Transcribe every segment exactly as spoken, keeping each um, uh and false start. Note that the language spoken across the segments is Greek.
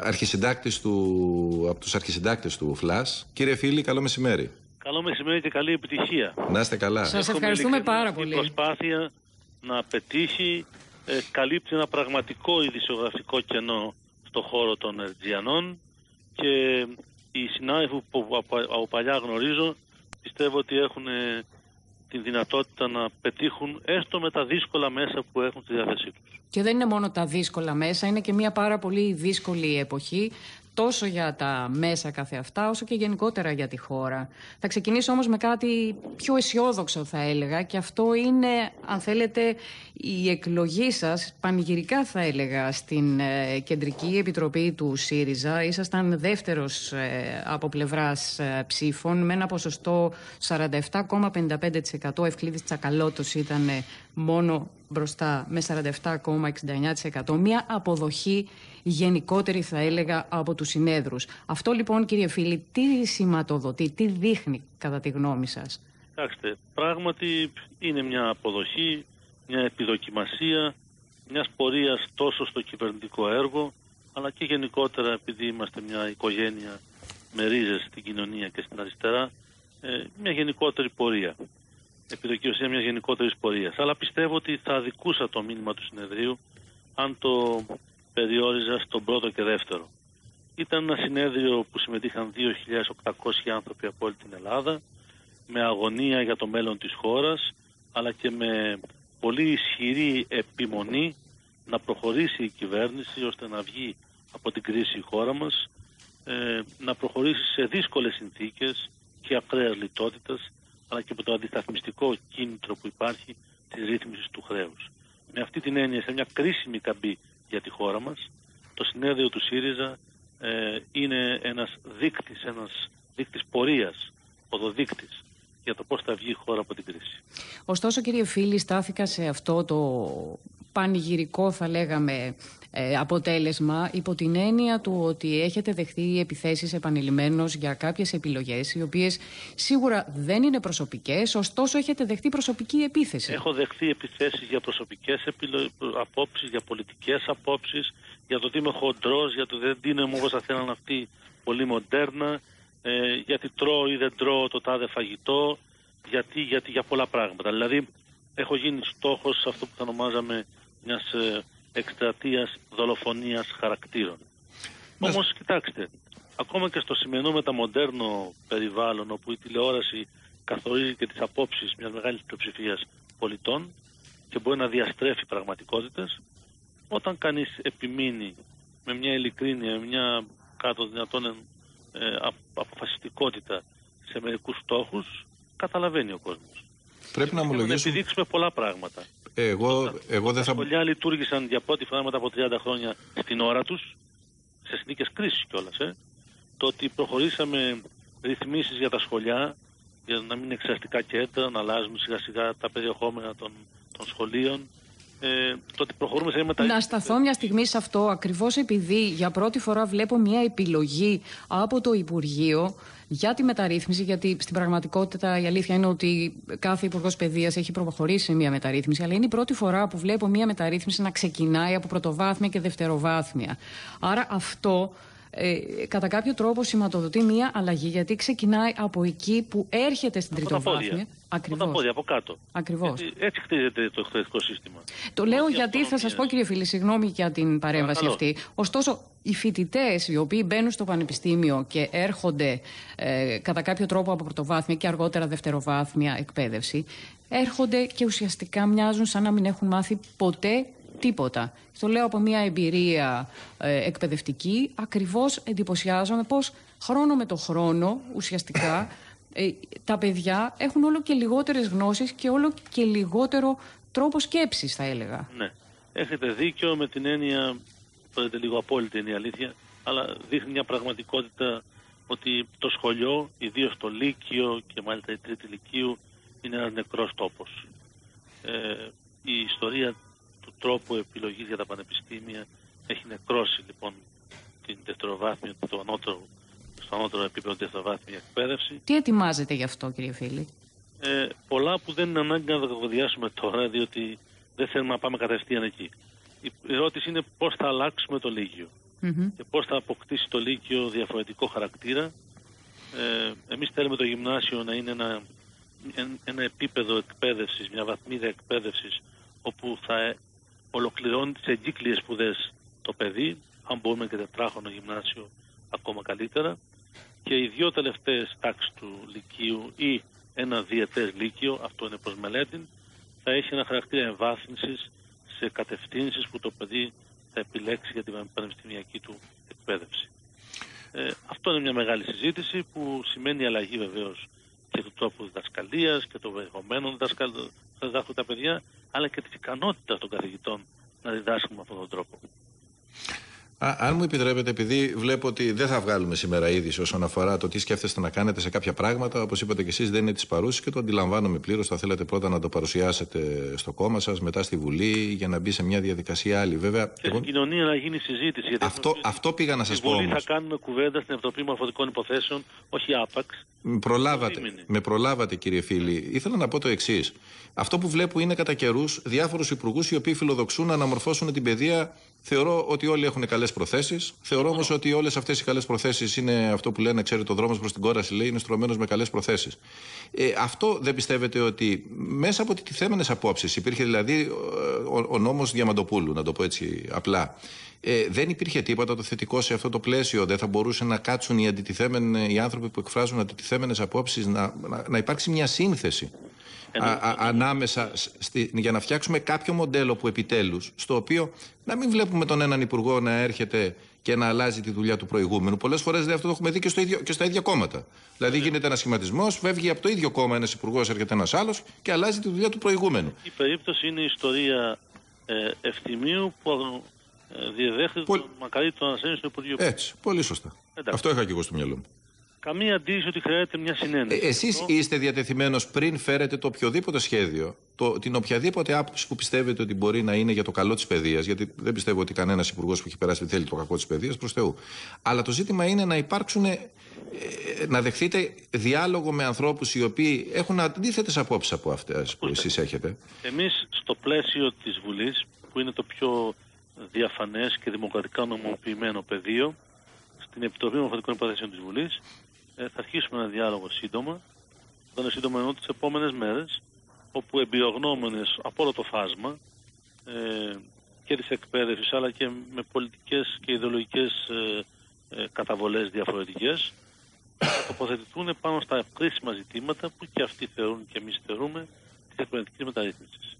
αρχισυντάκτης του, από τους αρχισυντάκτες του ΦΛΑΣ. Κύριε Φίλη, καλό μεσημέρι. Καλό μεσημέρι και καλή επιτυχία. Να είστε καλά. Σας ευχαριστούμε πάρα πολύ. Η προσπάθεια να πετύχει ε, καλύπτει ένα πραγματικό ειδησιογραφικό κενό στο χώρο των Ερτζιανών και οι συνάδελφοι που από, από παλιά γνωρίζω πιστεύω ότι έχουν ε, την δυνατότητα να πετύχουν έστω με τα δύσκολα μέσα που έχουν στη διάθεσή τους. Και δεν είναι μόνο τα δύσκολα μέσα, είναι και μια πάρα πολύ δύσκολη εποχή, τόσο για τα μέσα καθεαυτά, όσο και γενικότερα για τη χώρα. Θα ξεκινήσω όμως με κάτι πιο αισιόδοξο, θα έλεγα, και αυτό είναι, αν θέλετε, η εκλογή σας, πανηγυρικά θα έλεγα, στην ε, Κεντρική Επιτροπή του ΣΥΡΙΖΑ. Ήσασταν δεύτερος ε, από πλευράς ε, ψήφων, με ένα ποσοστό σαράντα επτά κόμμα πενήντα πέντε τοις εκατό. Ευκλήδης Τσακαλώτος ήταν ε, μόνο μπροστά με σαράντα επτά κόμμα εξήντα εννιά τοις εκατό. Μια αποδοχή γενικότερη, θα έλεγα, από τους συνέδρους. Αυτό λοιπόν, κύριε Φίλη, τι σηματοδοτεί, τι δείχνει κατά τη γνώμη σας? Κοιτάξτε, πράγματι είναι μια αποδοχή, μια επιδοκιμασία μιας πορείας τόσο στο κυβερνητικό έργο, αλλά και γενικότερα, επειδή είμαστε μια οικογένεια με ρίζες στην κοινωνία και στην αριστερά, μια γενικότερη πορεία. Επιδοκιμασία μιας γενικότερης πορείας. Αλλά πιστεύω ότι θα αδικούσα το μήνυμα του συνεδρίου αν το περιόριζα στον πρώτο και δεύτερο. Ήταν ένα συνέδριο που συμμετείχαν δύο χιλιάδες οκτακόσιοι άνθρωποι από όλη την Ελλάδα, με αγωνία για το μέλλον της χώρας, αλλά και με πολύ ισχυρή επιμονή να προχωρήσει η κυβέρνηση ώστε να βγει από την κρίση η χώρα μας, ε, να προχωρήσει σε δύσκολες συνθήκες και ακραίας λιτότητας, αλλά και από το αντισταθμιστικό κίνητρο που υπάρχει της ρύθμισης του χρέους. Με αυτή την έννοια, σε μια κρίσιμη καμπή για τη χώρα μας, το συνέδριο του ΣΥΡΙΖΑ ε, είναι ένας δείκτης, ένας δείκτης πορείας, οδοδείκτης για το πώς θα βγει η χώρα από την κρίση. Ωστόσο, κύριε Φίλη, στάθηκα σε αυτό το πανηγυρικό, θα λέγαμε, ε, αποτέλεσμα υπό την έννοια του ότι έχετε δεχθεί επιθέσεις επανειλημμένως για κάποιες επιλογές, οι οποίες σίγουρα δεν είναι προσωπικές, ωστόσο έχετε δεχθεί προσωπική επίθεση. Έχω δεχθεί επιθέσεις για προσωπικές επιλο... απόψεις, για πολιτικές απόψεις, για το ότι είμαι χοντρός, για το ότι δεν δίνω όπως θα θέλαν αυτοί πολύ μοντέρνα, ε, γιατί τρώω ή δεν τρώω το τάδε φαγητό, γιατί, γιατί για πολλά πράγματα. Δηλαδή, έχω γίνει στόχος σε αυτό που θα ονομάζαμε μιας ε, εκστρατείας δολοφονίας χαρακτήρων. Μας... Όμως, κοιτάξτε, ακόμα και στο σημερινό μεταμοντέρνο περιβάλλον, όπου η τηλεόραση καθορίζει και τις απόψεις μιας μεγάλης πλειοψηφίας πολιτών και μπορεί να διαστρέφει πραγματικότητες, όταν κανείς επιμείνει με μια ειλικρίνεια, με μια κάτω δυνατόν ε, αποφασιστικότητα σε μερικούς στόχους, καταλαβαίνει ο κόσμος. Πρέπει να ομολογήσουμε... να επιδείξουμε πολλά πράγματα. Εγώ, εγώ δεν θα... Τα σχολιά λειτουργήσαν για πρώτη φορά μετά από τριάντα χρόνια στην ώρα τους, σε συνθήκες κρίσης κιόλας. Ε. Το ότι προχωρήσαμε ρυθμίσεις για τα σχολιά, για να μην είναι εξαστικά κέντρα, να αλλάζουν σιγά σιγά τα περιεχόμενα των, των σχολείων. Ε, το ότι προχωρούμε σε μετα... Να σταθώ μια στιγμή σε αυτό, ακριβώς επειδή για πρώτη φορά βλέπω μια επιλογή από το Υπουργείο για τη μεταρρύθμιση, γιατί στην πραγματικότητα η αλήθεια είναι ότι κάθε Υπουργός Παιδείας έχει προχωρήσει σε μια μεταρρύθμιση, αλλά είναι η πρώτη φορά που βλέπω μια μεταρρύθμιση να ξεκινάει από πρωτοβάθμια και δευτεροβάθμια. Άρα αυτό ε, κατά κάποιο τρόπο σηματοδοτεί μια αλλαγή, γιατί ξεκινάει από εκεί που έρχεται στην τριτοβάθμια. Ακριβώς. Από τα πόδια, από κάτω. Ακριβώς. Έτσι, έτσι χτίζεται το εκπαιδευτικό σύστημα. Το λέω γιατί αυτονομία. Θα σας πω, κύριε Φίλη, συγγνώμη για την παρέμβαση αυτή. Ωστόσο, οι φοιτητές οι οποίοι μπαίνουν στο πανεπιστήμιο και έρχονται ε, κατά κάποιο τρόπο από πρωτοβάθμια και αργότερα δευτεροβάθμια εκπαίδευση, έρχονται και ουσιαστικά μοιάζουν σαν να μην έχουν μάθει ποτέ τίποτα. Το λέω από μια εμπειρία ε, εκπαιδευτική. Ακριβώς εντυπωσιάζομαι πώς χρόνο με το χρόνο ουσιαστικά ε, τα παιδιά έχουν όλο και λιγότερες γνώσεις και όλο και λιγότερο τρόπο σκέψης, θα έλεγα. Ναι, έχετε δίκιο με την έννοια, φαίνεται λίγο απόλυτη είναι η αλήθεια, αλλά δείχνει μια πραγματικότητα ότι το σχολείο, ιδίως το Λύκειο και μάλιστα η Τρίτη Λυκείου, είναι ένας νεκρός τόπος. Ε, η ιστορία του τρόπου επιλογής για τα πανεπιστήμια έχει νεκρώσει λοιπόν την δευτεροβάθμια, το ανώτερο, στο ανώτερο επίπεδο δευτεροβάθμια εκπαίδευση. Τι ετοιμάζετε γι' αυτό, κύριε Φίλη? Ε, πολλά που δεν είναι ανάγκη να τα κωδιάσουμε τώρα, διότι δεν θέλουμε να πάμε κατευθείαν εκεί. Η ερώτηση είναι πώς θα αλλάξουμε το Λύκειο. Mm-hmm. και πώς θα αποκτήσει το Λύκειο διαφορετικό χαρακτήρα. Ε, εμείς θέλουμε το γυμνάσιο να είναι ένα, ένα επίπεδο εκπαίδευσης, μια βαθμίδα εκπαίδευσης, όπου θα ολοκληρώνει τις εγκύκλειες σπουδές το παιδί, αν μπορούμε και τετράχρονο γυμνάσιο ακόμα καλύτερα, και οι δύο τελευταίες τάξεις του Λυκείου ή ένα διετές Λύκειο, αυτό είναι προς μελέτη, θα έχει ένα χαρακτήρα εμβάθυνσης σε κατευθύνσεις που το παιδί θα επιλέξει για την πανεπιστημιακή του εκπαίδευση. Ε, αυτό είναι μια μεγάλη συζήτηση που σημαίνει αλλαγή βεβαίως και του τρόπου διδασκαλίας και των περιεχομένων διδασκαλίας θα διδάσκουν τα παιδιά, αλλά και της ικανότητας των καθηγητών να διδάσκουν με αυτόν τον τρόπο. Α, αν μου επιτρέπετε, επειδή βλέπω ότι δεν θα βγάλουμε σήμερα είδηση όσον αφορά το τι σκέφτεστε να κάνετε σε κάποια πράγματα, όπως είπατε και εσείς, δεν είναι της παρούσης και το αντιλαμβάνομαι πλήρως. Θα θέλετε πρώτα να το παρουσιάσετε στο κόμμα σας, μετά στη Βουλή, για να μπει σε μια διαδικασία άλλη. Βέβαια, και εγώ... στην κοινωνία να γίνει συζήτηση. Γιατί αυτό, αυτό πήγα να σας πω. Στη Βουλή όμως. θα κάνουμε κουβέντα στην Επιτροπή Μορφωτικών Υποθέσεων, όχι άπαξ. Με προλάβατε, με προλάβατε, κύριε φίλη. Ήθελα να πω το εξής. Αυτό που βλέπω είναι κατά καιρούς διάφορους υπουργούς οι οποίοι φιλοδοξούν να αναμορφώσουν την παιδεία. Θεωρώ ότι όλοι έχουν καλές προθέσεις. Θεωρώ όμως ότι όλες αυτές οι καλές προθέσεις είναι αυτό που λένε, ξέρετε, ο δρόμος προς την κόραση, λέει, είναι στρωμένος με καλές προθέσεις. Ε, αυτό δεν πιστεύετε ότι μέσα από τιτιθέμενες απόψεις, υπήρχε δηλαδή ο, ο νόμος Διαμαντοπούλου, να το πω έτσι απλά. Ε, δεν υπήρχε τίποτα το θετικό σε αυτό το πλαίσιο. Δεν θα μπορούσαν να κάτσουν οι, οι άνθρωποι που εκφράζουν αντιτιθέμενες απόψεις, να, να, να υπάρξει μια σύνθεση α, α, ανάμεσα στη, για να φτιάξουμε κάποιο μοντέλο που επιτέλους, στο οποίο να μην βλέπουμε τον έναν υπουργό να έρχεται και να αλλάζει τη δουλειά του προηγούμενου. Πολλές φορές αυτό το έχουμε δει και, στο ίδιο, και στα ίδια κόμματα. Δηλαδή γίνεται ένας σχηματισμός, φεύγει από το ίδιο κόμμα ένας υπουργός, έρχεται ένας άλλος και αλλάζει τη δουλειά του προηγούμενου. Η περίπτωση είναι η ιστορία ε, Ευθυμίου που διεδέχεται Πολ... τον μακαρίτο τον Αρσένη στο Υπουργείο. Έτσι, πολύ σωστά. Εντάξει. Αυτό είχα και εγώ στο μυαλό μου. Καμία αντίρρηση ότι χρειάζεται μια συνένεση. Ε, εσείς το... είστε διατεθειμένος πριν φέρετε το οποιοδήποτε σχέδιο, το, την οποιαδήποτε άποψη που πιστεύετε ότι μπορεί να είναι για το καλό της παιδείας, γιατί δεν πιστεύω ότι κανένας υπουργός που έχει περάσει θέλει το κακό της παιδείας, προς Θεού. Αλλά το ζήτημα είναι να υπάρξουν, ε, να δεχθείτε διάλογο με ανθρώπους οι οποίοι έχουν αντίθετες απόψεις από αυτές που εσείς έχετε. Εμείς στο πλαίσιο της Βουλής, που είναι το πιο διαφανές και δημοκρατικά νομοποιημένο πεδίο, στην Επιτροπή Μορφωτικών Υποθέσεων της Βουλής, ε, θα αρχίσουμε ένα διάλογο σύντομα. Θα είναι σύντομα εννοώ τις επόμενες μέρες, όπου εμπειρογνώμονες από όλο το φάσμα ε, και της εκπαίδευσης, αλλά και με πολιτικές και ιδεολογικές ε, ε, καταβολές διαφορετικές, θα τοποθετηθούν πάνω στα κρίσιμα ζητήματα που και αυτοί θεωρούν και εμείς θεωρούμε της εκπαιδευτικής μεταρρύθμισης.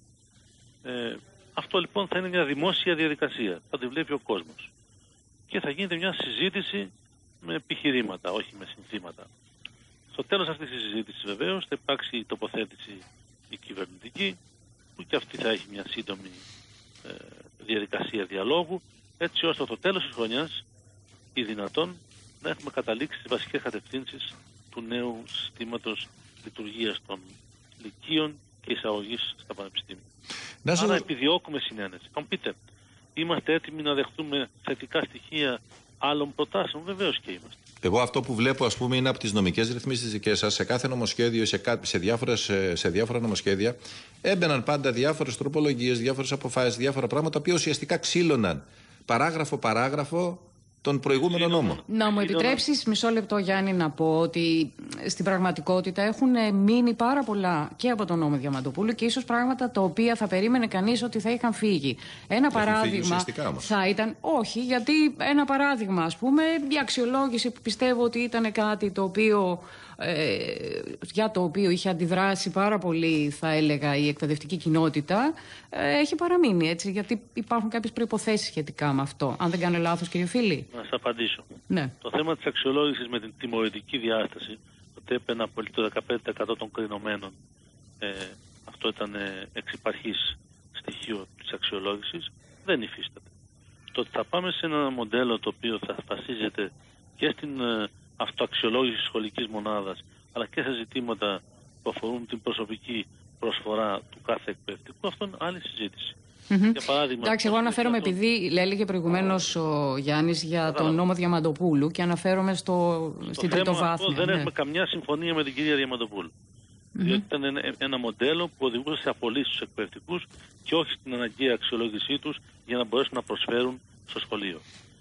Ε, Αυτό λοιπόν θα είναι μια δημόσια διαδικασία. Θα τη βλέπει ο κόσμος. Και θα γίνεται μια συζήτηση με επιχειρήματα, όχι με συνθήματα. Στο τέλος αυτής της συζήτησης βεβαίως θα υπάρξει η τοποθέτηση η κυβερνητική, που και αυτή θα έχει μια σύντομη ε, διαδικασία διαλόγου, έτσι ώστε στο τέλος της χρονιάς ή δυνατόν να έχουμε καταλήξει τις βασικές κατευθύνσεις του νέου συστήματος λειτουργίας των λυκείων και εισαγωγής στα πανεπιστήμια. Να Άρα σε... επιδιώκουμε συνένεση. Αν πείτε, είμαστε έτοιμοι να δεχτούμε θετικά στοιχεία άλλων προτάσεων? Βεβαίως και είμαστε. Εγώ αυτό που βλέπω, ας πούμε, είναι από τις νομικές ρυθμίσεις δικές σας, σε κάθε νομοσχέδιο, σε, κά... σε, διάφορες, σε διάφορα νομοσχέδια, έμπαιναν πάντα διάφορες τροπολογίες, διάφορες αποφάσεις, διάφορα πράγματα, που ουσιαστικά ξύλωναν παράγραφο-παράγραφο τον προηγούμενο νόμο. Να μου επιτρέψεις μισό λεπτό, Γιάννη, να πω ότι στην πραγματικότητα έχουν μείνει πάρα πολλά και από τον νόμο Διαμαντοπούλου και ίσως πράγματα τα οποία θα περίμενε κανείς ότι θα είχαν φύγει. Ένα έχουν παράδειγμα θα ήταν, όχι, γιατί ένα παράδειγμα, ας πούμε, η αξιολόγηση που πιστεύω ότι ήταν κάτι το οποίο, ε, για το οποίο είχε αντιδράσει πάρα πολύ, θα έλεγα, η εκπαιδευτική κοινότητα, ε, έχει παραμείνει, έτσι, γιατί υπάρχουν κάποιες προϋποθέσεις σχετικά με αυτό. Αν δεν κάνω λάθος, κύριε Φίλη. Να σας απαντήσω. Ναι. Το θέμα της αξιολόγησης με την τιμωρητική διάσταση, ότι έπαιρνα πολύ το δεκαπέντε τοις εκατό των κρινομένων, ε, αυτό ήταν ε, εξυπαρχής στοιχείο της αξιολόγησης, δεν υφίσταται. Το ότι θα πάμε σε ένα μοντέλο το οποίο θα βασίζεται και στην ε, αυτοαξιολόγηση της σχολικής μονάδας, αλλά και σε ζητήματα που αφορούν την προσωπική προσφορά του κάθε εκπαιδευτικού, αυτό είναι άλλη συζήτηση. Mm-hmm. Για παράδειγμα, εντάξει, εγώ αναφέρομαι αυτό... επειδή έλεγε προηγουμένως ο Γιάννης για τον νόμο Διαμαντοπούλου και αναφέρομαι στο... στην τριτοβάθμια. Δεν ναι. έχουμε καμιά συμφωνία με την κυρία Διαμαντοπούλου. Mm-hmm. Διότι ήταν ένα, ένα μοντέλο που οδηγούσε σε απολύσεις στους εκπαιδευτικούς και όχι στην αναγκαία αξιολόγησή τους για να μπορέσουν να προσφέρουν στο σχολείο.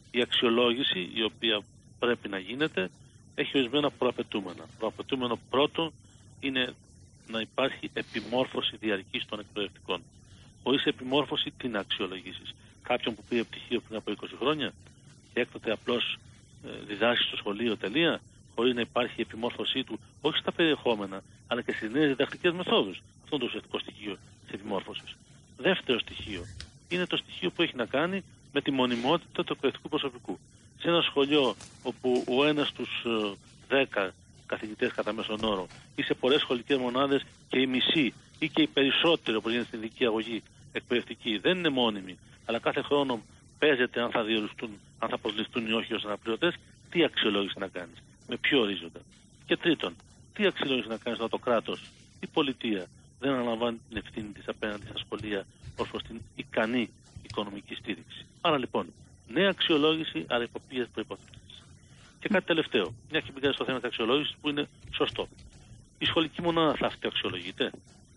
Η αξιολόγηση, η οποία πρέπει να γίνεται, έχει ορισμένα προαπαιτούμενα. Προαπαιτούμενο πρώτο είναι να υπάρχει επιμόρφωση διαρκής των εκπαιδευτικών. Χωρίς επιμόρφωση, τι να αξιολογήσεις? Κάποιον που πήρε πτυχίο πριν από είκοσι χρόνια και έκτοτε απλώς ε, διδάσκει στο σχολείο, τελεία, χωρίς να υπάρχει επιμόρφωσή του, όχι στα περιεχόμενα, αλλά και στις νέες διδακτικές μεθόδους. Αυτό είναι το ουσιαστικό στοιχείο της επιμόρφωσης. Δεύτερο στοιχείο είναι το στοιχείο που έχει να κάνει με τη μονιμότητα του εκπαιδευτικού προσωπικού. Σε ένα σχολείο όπου ο ένας στους δέκα καθηγητές κατά μέσον όρο ή σε πολλές σχολικές μονάδες και οι μισοί ή και οι περισσότεροι, όπως γίνεται στην ειδική αγωγή εκπαιδευτική, δεν είναι μόνιμοι, αλλά κάθε χρόνο παίζεται αν θα διοριστούν, αν θα προσληφθούν ή όχι ως αναπληρωτές, τι αξιολόγηση να κάνεις, με ποιο ορίζοντα? Και τρίτον, τι αξιολόγηση να κάνεις όταν το κράτος, η πολιτεία δεν αναλαμβάνει την ευθύνη της απέναντι στα σχολεία ως προς την ικανή οικονομική στήριξη? Άρα λοιπόν, νέα αξιολόγηση, αλλά υπό ποιες προϋποθέσεις? Και κάτι τελευταίο, μια και πήγα στο θέμα της αξιολόγησης που είναι σωστό. Η σχολική μονάδα θα αυτοαξιολογείται?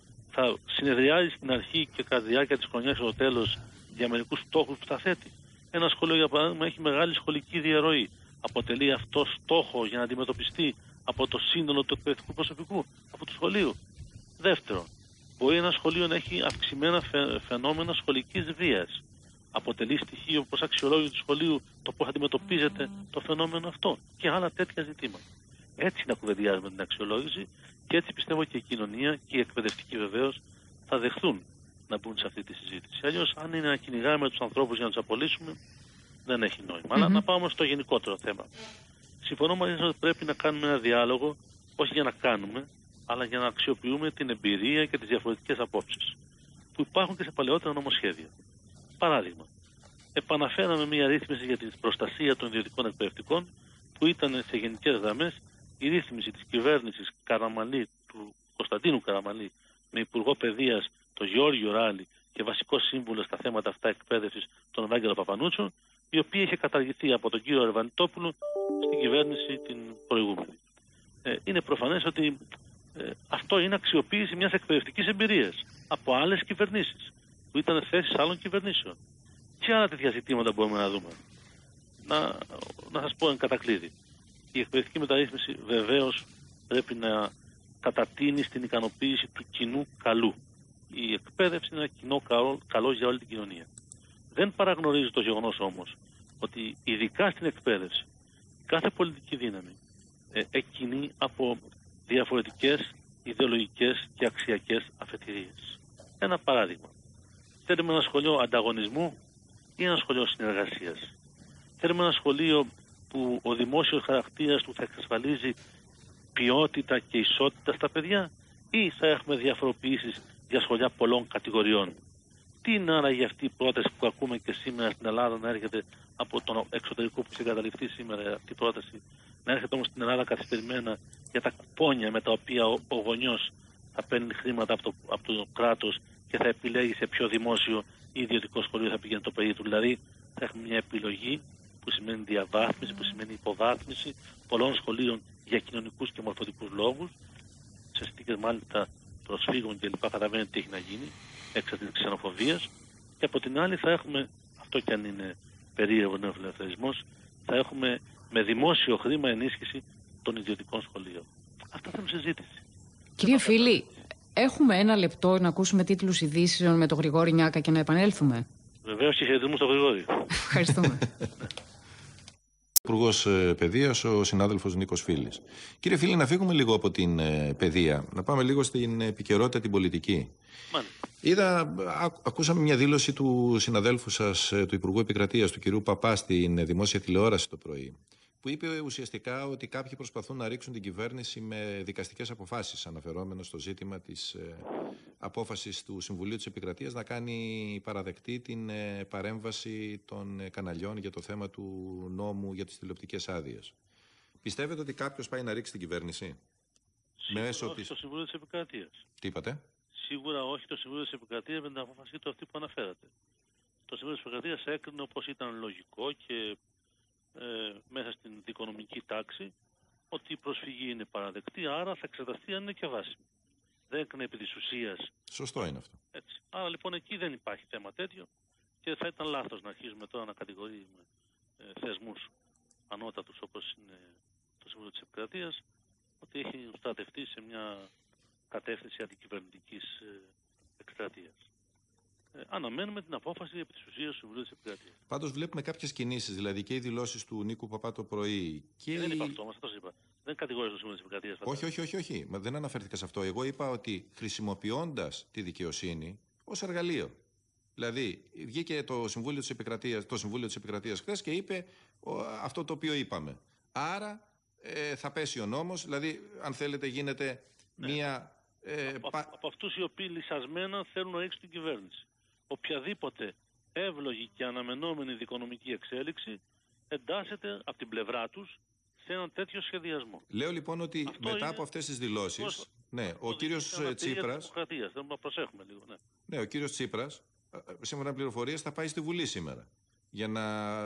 Θα συνεδριάζει στην αρχή και κατά τη διάρκεια της χρονιάς στο τέλος για μερικούς στόχους που θα θέτει? Ένα σχολείο, για παράδειγμα, έχει μεγάλη σχολική διαρροή. Αποτελεί αυτό στόχο για να αντιμετωπιστεί από το σύνολο του εκπαιδευτικού προσωπικού, από του σχολείου? Δεύτερον, μπορεί ένα σχολείο να έχει αυξημένα φαινόμενα σχολικής βίας. Αποτελεί στοιχείο προς αξιολόγηση του σχολείου το πώς αντιμετωπίζεται το φαινόμενο αυτό και άλλα τέτοια ζητήματα? Έτσι να κουβεντιάζουμε την αξιολόγηση και έτσι πιστεύω και η κοινωνία και οι εκπαιδευτικοί βεβαίως θα δεχθούν να μπουν σε αυτή τη συζήτηση. Αλλιώς, αν είναι να κυνηγάμε τους ανθρώπους για να τους απολύσουμε, δεν έχει νόημα. Mm-hmm. Αλλά να πάμε στο γενικότερο θέμα. Συμφωνώ μαζί σας ότι πρέπει να κάνουμε ένα διάλογο, όχι για να κάνουμε, αλλά για να αξιοποιούμε την εμπειρία και τις διαφορετικές απόψεις που υπάρχουν και σε παλαιότερα νομοσχέδια. Παράδειγμα, επαναφέραμε μια ρύθμιση για την προστασία των ιδιωτικών εκπαιδευτικών που ήταν σε γενικές γραμμές η ρύθμιση της κυβέρνησης Καραμαλή, του Κωνσταντίνου Καραμαλή, με Υπουργό Παιδείας τον Γεώργιο Ράλη και βασικό σύμβουλο στα θέματα αυτά εκπαίδευσης τον Ευάγγελο Παπανούτσο, η οποία είχε καταργηθεί από τον κύριο Αρβανιτόπουλο στην κυβέρνηση την προηγούμενη. Ε, είναι προφανές ότι ε, αυτό είναι αξιοποίηση μιας εκπαιδευτικής εμπειρίας από άλλες κυβερνήσεις που ήταν θέσεις άλλων κυβερνήσεων. Και άλλα τέτοια ζητήματα μπορούμε να δούμε. Να, να σας πω εν κατακλείδη. Η εκπαιδευτική μεταρρύθμιση βεβαίως πρέπει να κατατείνει στην ικανοποίηση του κοινού καλού. Η εκπαίδευση είναι ένα κοινό καλό, καλό για όλη την κοινωνία. Δεν παραγνωρίζει το γεγονός όμως ότι ειδικά στην εκπαίδευση κάθε πολιτική δύναμη ε, εκκινεί από διαφορετικές ιδεολογικές και αξιακές αφετηρίες. Ένα παράδειγμα. Θέλουμε ένα σχολείο ανταγωνισμού ή ένα σχολείο συνεργασίας? Θέλουμε ένα σχολείο που ο δημόσιος χαρακτήρας του θα εξασφαλίζει ποιότητα και ισότητα στα παιδιά, ή θα έχουμε διαφοροποιήσεις για σχολεία πολλών κατηγοριών? Τι είναι άραγε αυτή η πρόταση που ακούμε και σήμερα στην Ελλάδα να έρχεται από τον εξωτερικό που έχει εγκαταλειφθεί σήμερα, αυτή η πρόταση να έρχεται όμως στην Ελλάδα καθυστερημένα για τα κουπόνια με τα οποία ο, ο γονιός θα παίρνει χρήματα από το, από το κράτος και θα επιλέγει σε ποιο δημόσιο ή ιδιωτικό σχολείο θα πηγαίνει το παιδί του? Δηλαδή θα έχουμε μια επιλογή που σημαίνει διαβάθμιση, που σημαίνει υποβάθμιση πολλών σχολείων για κοινωνικούς και μορφωτικούς λόγους, σε συνθήκες μάλιστα προσφύγων και λοιπά. Καταλαβαίνετε τι έχει να γίνει έξω της ξενοφοβίας. Και από την άλλη θα έχουμε, αυτό κι αν είναι περίεργο νεοφιλελευθερισμός, θα έχουμε με δημόσιο χρήμα ενίσχυση των ιδιωτικών σχολείων. Αυτά θέλουν συζήτηση. Κύριε Φίλη, έχουμε ένα λεπτό να ακούσουμε τίτλους ειδήσεων με τον Γρηγόρη Νιάκα και να επανέλθουμε? Βεβαίως, και χαιρετισμού στον Γρηγόρη. Ευχαριστούμε. Υπουργός Παιδείας, ο συνάδελφος Νίκος Φίλης. Κύριε Φίλη, να φύγουμε λίγο από την παιδεία, να πάμε λίγο στην επικαιρότητα, την πολιτική. Μάλιστα. Είδα, α, ακούσαμε μια δήλωση του συναδέλφου σας, του Υπουργού Επικρατείας, του κυρίου Παπά, στην δημόσια τηλεόραση το πρωί, που είπε ουσιαστικά ότι κάποιοι προσπαθούν να ρίξουν την κυβέρνηση με δικαστικές αποφάσεις, αναφερόμενο στο ζήτημα της ε, απόφασης του Συμβουλίου της Επικρατείας να κάνει παραδεκτή την ε, παρέμβαση των ε, καναλιών για το θέμα του νόμου για τις τηλεοπτικές άδειες. Πιστεύετε ότι κάποιος πάει να ρίξει την κυβέρνηση? Σίγουρα μέσω όχι της... το Συμβούλιο της Επικρατείας. Τι είπατε? Σίγουρα όχι το Συμβούλιο της Επικρατείας με την απόφαση του αυτή που αναφέρατε. Το Συμβούλιο της Επικρατείας έκρινε όπως ήταν λογικό και ε, μέσα στην δικονομική τάξη ότι η προσφυγή είναι παραδεκτή, άρα θα εξεταστεί αν είναι και βάσιμη. Δεν έκρινε επί της ουσίας. Σωστό είναι αυτό. Έτσι. Άρα λοιπόν εκεί δεν υπάρχει θέμα τέτοιο και θα ήταν λάθος να αρχίσουμε τώρα να κατηγορούμε ε, θεσμούς ανώτατους όπως είναι το Συμβούλιο της Επικρατείας, ότι έχει στρατευτεί σε μια κατεύθυνση αντικυβερνητικής ε, εκστρατείας. Ε, αναμένουμε την απόφαση επί της ουσίας του Συμβουλίου της Επικρατείας. Πάντως βλέπουμε κάποιες κινήσεις, δηλαδή και οι δηλώσεις του Νίκου Παπά το πρωί. Και ε, δεν η... είπα αυτό, μας το είπα. Δεν κατηγορεί το Συμβούλιο της Επικρατείας. Όχι, όχι, όχι, όχι. Μα δεν αναφέρθηκα σε αυτό. Εγώ είπα ότι χρησιμοποιώντας τη δικαιοσύνη ως εργαλείο. Δηλαδή, βγήκε το Συμβούλιο της Επικρατείας, το Συμβούλιο της Επικρατείας χθες και είπε ο, αυτό το οποίο είπαμε. Άρα ε, θα πέσει ο νόμος, δηλαδή, αν θέλετε, γίνεται ναι. μία. Ε, από, πα... από αυτούς οι οποίοι λυσασμένα θέλουν να ρίξουν την κυβέρνηση. Οποιαδήποτε εύλογη και αναμενόμενη δικονομική εξέλιξη εντάσσεται από την πλευρά τους σε έναν τέτοιο σχεδιασμό. Λέω λοιπόν ότι αυτό μετά είναι... από αυτές τις δηλώσεις, αυτό... ναι, ο κύριος Τσίπρας. Θέλω να προσέχουμε λίγο, ναι. Ναι, ο κύριος Τσίπρας, σύμφωνα με πληροφορίες, θα πάει στη Βουλή σήμερα για να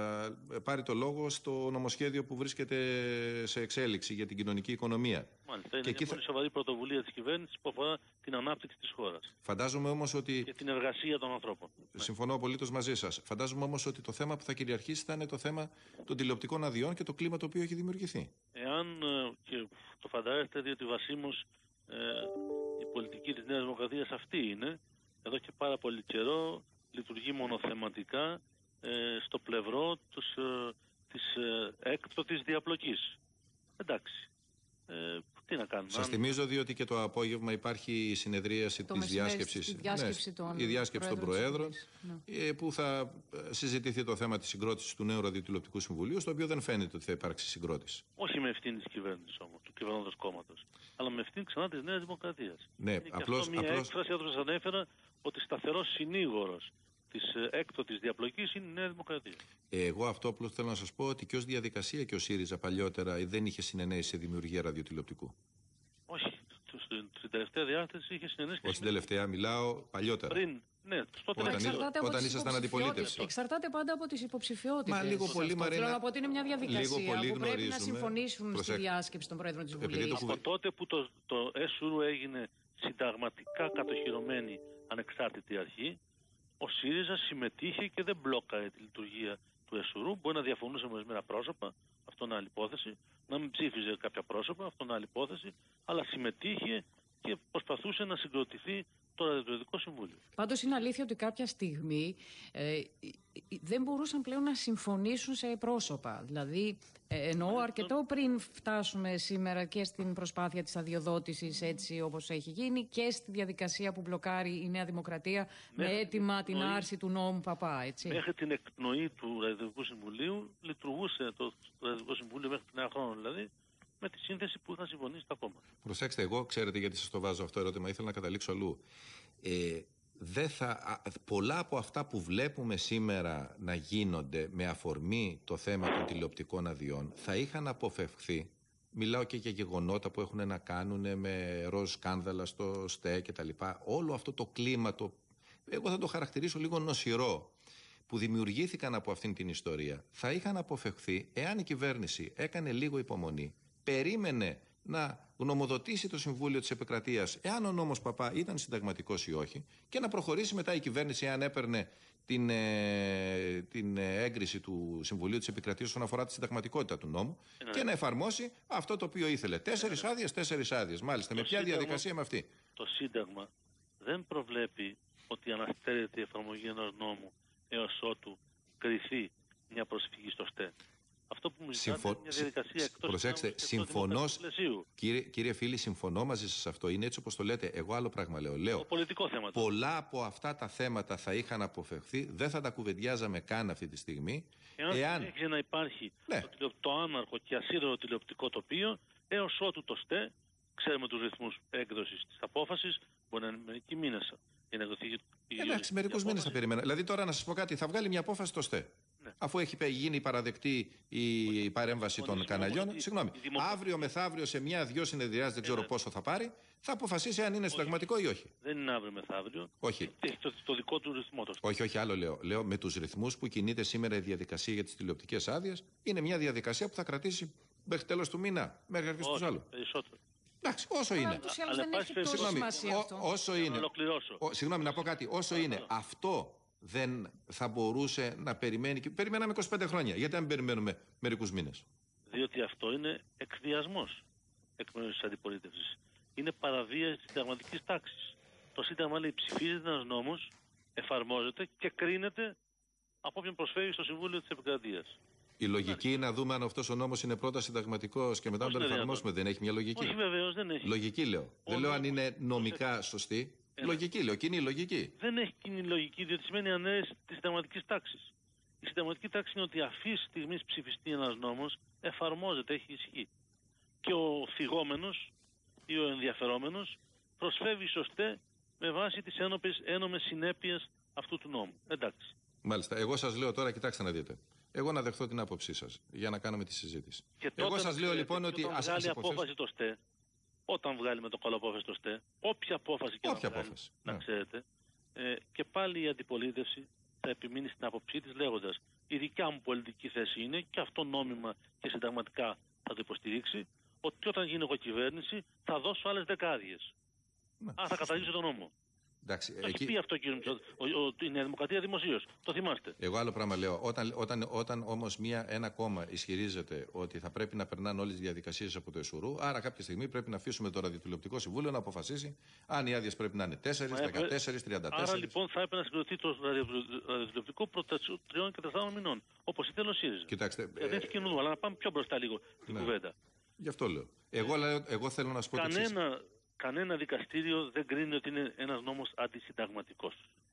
πάρει το λόγο στο νομοσχέδιο που βρίσκεται σε εξέλιξη για την κοινωνική οικονομία. Μάλιστα, είναι και μια πολύ θα... σοβαρή πρωτοβουλία της κυβέρνησης που αφορά την ανάπτυξη της χώρας. Φαντάζομαι όμως ότι... και την εργασία των ανθρώπων. Συμφωνώ απολύτως μαζί σας. Φαντάζομαι όμως ότι το θέμα που θα κυριαρχήσει θα είναι το θέμα των τηλεοπτικών αδειών και το κλίμα το οποίο έχει δημιουργηθεί. Εάν, και το φαντάζεστε, διότι βασίμως ε, η πολιτική της Νέας Δημοκρατίας αυτή είναι, εδώ και πάρα πολύ καιρό λειτουργεί μονοθεματικά Ε, στο πλευρό τους, ε, της ε, έκπτωτης διαπλοκής. Εντάξει. Ε, τι να κάνουμε. Σας αν... θυμίζω διότι και το απόγευμα υπάρχει η συνεδρίαση το της διάσκεψης, τη διάσκεψη των, ναι, η διάσκεψη των Προέδρων ναι. που θα συζητηθεί το θέμα της συγκρότησης του νέου ραδιοτηλεοπτικού συμβουλίου, στο οποίο δεν φαίνεται ότι θα υπάρξει συγκρότηση. Όχι με ευθύνη της κυβέρνησης όμως, του κυβερνώντος κόμματος, αλλά με ευθύνη ξανά της Νέας Δημοκρατίας. Ναι, είναι απλώς, και αυτό μια απλώς... έκφραση, όπως σας ανέφερα, ότι σταθερός συνήγορος της έκτοτης διαπλοκής είναι η Νέα Δημοκρατία. Εγώ αυτό απλώς θέλω να σας πω ότι και ως διαδικασία και ο ΣΥΡΙΖΑ παλιότερα δεν είχε συνενέσει σε δημιουργία ραδιοτηλεοπτικού. Όχι. Στην τελευταία διάσταση είχε συνενέσει. Όχι στην τελευταία, μιλάω παλιότερα. Πριν, ναι, τότε όταν, όταν, όταν ήσασταν αντιπολίτευση. Εξαρτάται πάντα από τις υποψηφιότητες. Μα λίγο πολύ, Μαρίνα. Θέλω να πω ότι είναι μια διαδικασία πολύ που πρέπει να συμφωνήσουν Προσέ... στη διάσκεψη των Πρόεδρων της Βουλής. Από κουβε... τότε που το, το ΕΣΟΥΡΟΥ έγινε συνταγματικά κατοχυρωμένη ανεξάρτητη αρχή, ο ΣΥΡΙΖΑ συμμετείχε και δεν μπλόκαρε τη λειτουργία του ΕΣΟΥΡΟΥ. Μπορεί να διαφωνούσε με ορισμένα πρόσωπα, αυτό είναι άλλη υπόθεση, να μην ψήφιζε κάποια πρόσωπα, αυτό είναι άλλη υπόθεση, αλλά συμμετείχε και προσπαθούσε να συγκροτηθεί το Ραδιοτηλεοπτικό Συμβούλιο. Πάντως είναι αλήθεια ότι κάποια στιγμή ε, δεν μπορούσαν πλέον να συμφωνήσουν σε πρόσωπα. Δηλαδή, ε, εννοώ αρκετό πριν φτάσουμε σήμερα και στην προσπάθεια της αδειοδότησης έτσι όπως έχει γίνει και στη διαδικασία που μπλοκάρει η Νέα Δημοκρατία μέχρι με αίτημα την εκπνοή, άρση του νόμου Παπά. Έτσι. Μέχρι την εκπνοή του Ραδιοτηλεοπτικού Συμβουλίου λειτουργούσε το, το Ραδιοτηλεοπτικό Συμβούλιο μέχρι την ένα χρόνο δηλαδή, με τη σύνθεση που είχαν συμφωνήσει τα κόμματα. Προσέξτε, εγώ ξέρετε γιατί σας το βάζω αυτό ερώτημα, ήθελα να καταλήξω αλλού. Ε, δεν θα, πολλά από αυτά που βλέπουμε σήμερα να γίνονται με αφορμή το θέμα των τηλεοπτικών αδειών θα είχαν αποφευχθεί. Μιλάω και για γεγονότα που έχουν να κάνουν με ροζ σκάνδαλα στο ΣΤΕ και τα λοιπά. Όλο αυτό το κλίμα, το, εγώ θα το χαρακτηρίσω λίγο νοσηρό, που δημιουργήθηκαν από αυτήν την ιστορία, θα είχαν αποφευχθεί εάν η κυβέρνηση έκανε λίγο υπομονή, περίμενε να γνωμοδοτήσει το Συμβούλιο της Επικρατείας εάν ο νόμος Παπά ήταν συνταγματικός ή όχι και να προχωρήσει μετά η κυβέρνηση εάν έπαιρνε την, ε, την έγκριση του Συμβουλίου της Επικρατείας όσον αφορά τη συνταγματικότητα του νόμου ε, και να εφαρμόσει αυτό το οποίο ήθελε. Τέσσερις ε, άδειες, τέσσερις άδειες. Μάλιστα, με ποια σύνταγμα, διαδικασία με αυτή. Το Σύνταγμα δεν προβλέπει ότι αναστέλλεται η εφαρμογή ενός νόμου έως ότου κριθεί μια προσφυγή στο ΣΤΕ. Αυτό που μου ζητάτε Συμφω... είναι μια διαδικασία εκτός Προσέξτε, συμφωνώ, κύριε, κύριε φίλοι, συμφωνώ μαζί σας αυτό. Είναι έτσι όπως το λέτε. Εγώ άλλο πράγμα λέω. λέω το πολιτικό θέμα. Πολλά από αυτά τα θέματα θα είχαν αποφευχθεί. Δεν θα τα κουβεντιάζαμε καν αυτή τη στιγμή. Εάν, εάν... έχει να υπάρχει ναι. το, το άναρχο και ασίδωρο τηλεοπτικό τοπίο, έως ότου το ΣΤΕ, ξέρουμε τους ρυθμούς έκδοσης της απόφασης, μπορεί να είναι μερικοί μήνες. Εντάξει, μερικούς μήνες θα περίμενα. Δηλαδή τώρα να σας πω κάτι, θα βγάλει μια απόφαση το ΣΤΕ. Ναι. Αφού έχει γίνει παραδεκτή η Όχι. παρέμβαση των καναλιών. Η... Συγγνώμη, η δημοκρατία... αύριο μεθαύριο σε μια-δυο συνεδριάσεις, δεν ξέρω ε, πόσο θα πάρει, θα αποφασίσει αν είναι συνταγματικό ή όχι. Δεν είναι αύριο μεθαύριο. Όχι. Έχει το, το δικό του ρυθμό. Το όχι, όχι, άλλο λέω. Λέω με τους ρυθμούς που κινείται σήμερα η διαδικασία για τις τηλεοπτικές άδειες, είναι μια διαδικασία που θα κρατήσει μέχρι τέλος του μήνα, μέχρι αρχές του άλλου. Περισσότερο. Εντάξει, όσο είναι. Ούτως ή άλλως δεν έχει τόσο σημασία αυτό. Όσο είναι. Συγγνώμη, να πω κάτι. Όσο είναι αυτό δεν θα μπορούσε να περιμένει. Και περιμέναμε είκοσι πέντε χρόνια. Γιατί να μην περιμένουμε μερικούς μήνες? Διότι αυτό είναι εκβιασμός εκ μέρους της αντιπολίτευσης. Είναι παραβίαση της συνταγματικής τάξης. Το Σύνταγμα λέει ψηφίζεται ένας νόμος, εφαρμόζεται και κρίνεται από όποιον προσφέρει στο Συμβούλιο της Επικρατείας. Η λογική είναι να δούμε αν αυτός ο νόμος είναι πρώτα συνταγματικός και μετά να τον εφαρμόσουμε. Δεν έχει μια λογική? Όχι, βεβαίως δεν έχει. Λογική λέω. Ο δεν λέω αν είναι νομικά σωστή. Ένα. Λογική λέω. Κοινή λογική. Δεν έχει κοινή λογική, διότι σημαίνει ανέρεση της συνταγματικής τάξης. Η συνταγματική τάξη είναι ότι αυτή τη στιγμή ψηφιστεί ένας νόμος, εφαρμόζεται, έχει ισχύ. Και ο θυγόμενος ή ο ενδιαφερόμενος προσφεύγει σωστέ με βάση τις ένομες συνέπειες αυτού του νόμου. Εντάξει. Μάλιστα. Εγώ σας λέω τώρα, κοιτάξτε να δείτε. Εγώ να δεχθώ την άποψή σας για να κάνουμε τη συζήτηση. Και εγώ σας λέω λοιπόν ότι. Όταν ας βγάλει υποθέσω... απόφαση το ΣΤΕ, όταν βγάλει με το καλοπόφαση το ΣΤΕ, όποια απόφαση και όποια να βγάλει, απόφαση, να ναι. ξέρετε, ε, και πάλι η αντιπολίτευση θα επιμείνει στην άποψή της λέγοντας η δικιά μου πολιτική θέση είναι, και αυτό νόμιμα και συνταγματικά θα το υποστηρίξει, ότι όταν γίνει εγώ κυβέρνηση θα δώσω άλλες δεκάδιες. Ναι. Α, θα καταργήσω τον νόμο. Εντάξει, το εκεί... έχει πει αυτό, κύριε Μητσοτάκη, η Νέα Δημοκρατία δημοσίως. Το θυμάστε. Εγώ άλλο πράγμα λέω. Όταν, όταν, όταν όμως ένα κόμμα ισχυρίζεται ότι θα πρέπει να περνάνε όλες τις διαδικασίες από το ΕΣΟΡΟΥ, άρα κάποια στιγμή πρέπει να αφήσουμε το Ραδιοτηλεοπτικό Συμβούλιο να αποφασίσει αν οι άδειες πρέπει να είναι τέσσερα, δεκατέσσερα, τριάντα τέσσερα. Άρα λοιπόν θα έπρεπε να συγκροτεί το Ραδιοτηλεοπτικό προ τριών και τεσσάρων μηνών. Όπως ήθελε ο ΣΥΡΙΖΑ. Κοιτάξτε. Δεν έχει κοινού, αλλά να πάμε πιο μπροστά λίγο την ναι. κουβέντα. Γι' αυτό λέω. Εγώ, λέω, εγώ θέλω να σου πω κανένα, το εξής. Κανένα δικαστήριο δεν κρίνει ότι είναι ένας νόμος αντισυνταγματικός.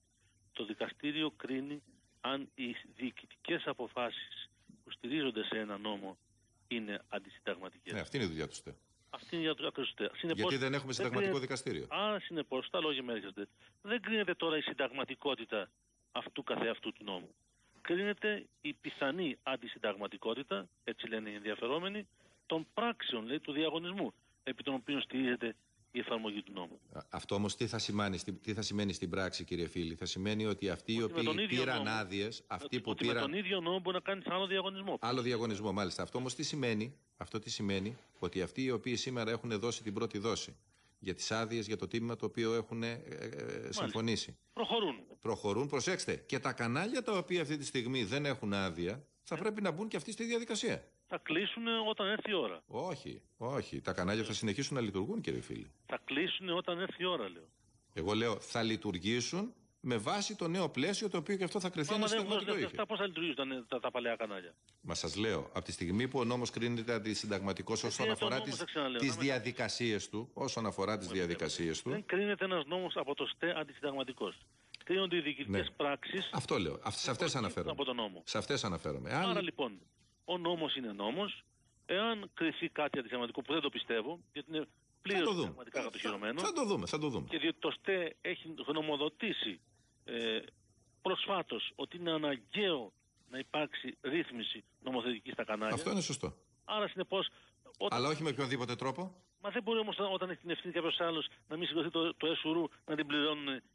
Το δικαστήριο κρίνει αν οι διοικητικές αποφάσεις που στηρίζονται σε ένα νόμο είναι αντισυνταγματικές. Ναι, αυτή είναι η δουλειά του ΣΤΕ. Αυτή είναι η δουλειά του ΣΤΕ. Γιατί δεν έχουμε συνταγματικό κρίνεται... δικαστήριο. Άρα, συνεπώς, τα λόγια με έρχεστε. Δεν κρίνεται τώρα η συνταγματικότητα αυτού καθεαυτού του νόμου. Κρίνεται η πιθανή αντισυνταγματικότητα, έτσι λένε οι ενδιαφερόμενοι, των πράξεων, λέει, του διαγωνισμού, επί των οποίων στηρίζεται η εφαρμογή του νόμου. Αυτό όμως τι θα σημαίνει, τι θα σημαίνει στην πράξη, κύριε Φίλη? Θα σημαίνει ότι αυτοί οι οποίοι πήραν άδειες, αυτοί που ότι πήραν. Με τον ίδιο νόμο μπορεί να κάνει άλλο διαγωνισμό. Άλλο διαγωνισμό, μάλιστα. Αυτό όμως τι σημαίνει? Αυτό τι σημαίνει? Ότι αυτοί οι οποίοι σήμερα έχουν δώσει την πρώτη δόση για τις άδειες, για το τίμημα το οποίο έχουν ε, ε, συμφωνήσει. Προχωρούν. Προχωρούν, προσέξτε. Και τα κανάλια τα οποία αυτή τη στιγμή δεν έχουν άδεια, θα ε. πρέπει να μπουν και αυτοί στη διαδικασία. Θα κλείσουν όταν έρθει η ώρα. Όχι, όχι. Τα κανάλια θα συνεχίσουν να λειτουργούν, κύριε Φίλη. Θα κλείσουν όταν έρθει η ώρα, λέω. Εγώ λέω θα λειτουργήσουν με βάση το νέο πλαίσιο το οποίο και αυτό θα κρυθεί ένα συνταγματικό ήχη. Αυτά πώς θα λειτουργήσουν τα, τα παλαιά κανάλια? Μα σας λέω, από τη στιγμή που ο νόμος κρίνεται αντισυνταγματικός όσον αφορά τις, τις διαδικασίες του, όσον αφορά τις διαδικασίες του. Δεν κρίνεται ένας νόμος από το ΣΤΕ αντισυνταγματικός. Κρίνονται οι διοικητικές ναι. πράξεις. Αυτό λέω. Σε αυτές αναφέρομαι. Από τον νόμο. Σε αυτές αναφέρομαι. Άρα Αν... λοιπόν, ο νόμος είναι νόμος. Εάν κρυθεί κάτι αντισυνταγματικό, που δεν το πιστεύω, γιατί είναι πλήρως συνταγματικά κατοχυρωμένο. Θα το δούμε, θα το δούμε. Και διότι το ΣΤΕ έχει γνωμοδοτήσει ε, προσφάτως ότι είναι αναγκαίο να υπάρξει ρύθμιση νομοθετική στα κανάλια. Αυτό είναι σωστό. Άρα συνεπώς. Όταν... Αλλά όχι με οποιονδήποτε τρόπο. Μα δεν μπορεί όμως όταν έχει την ευθύνη κάποιος άλλος να μην συγκροθεί το, το ΕΣΟΡΟΥ να την πληρώνουν ε,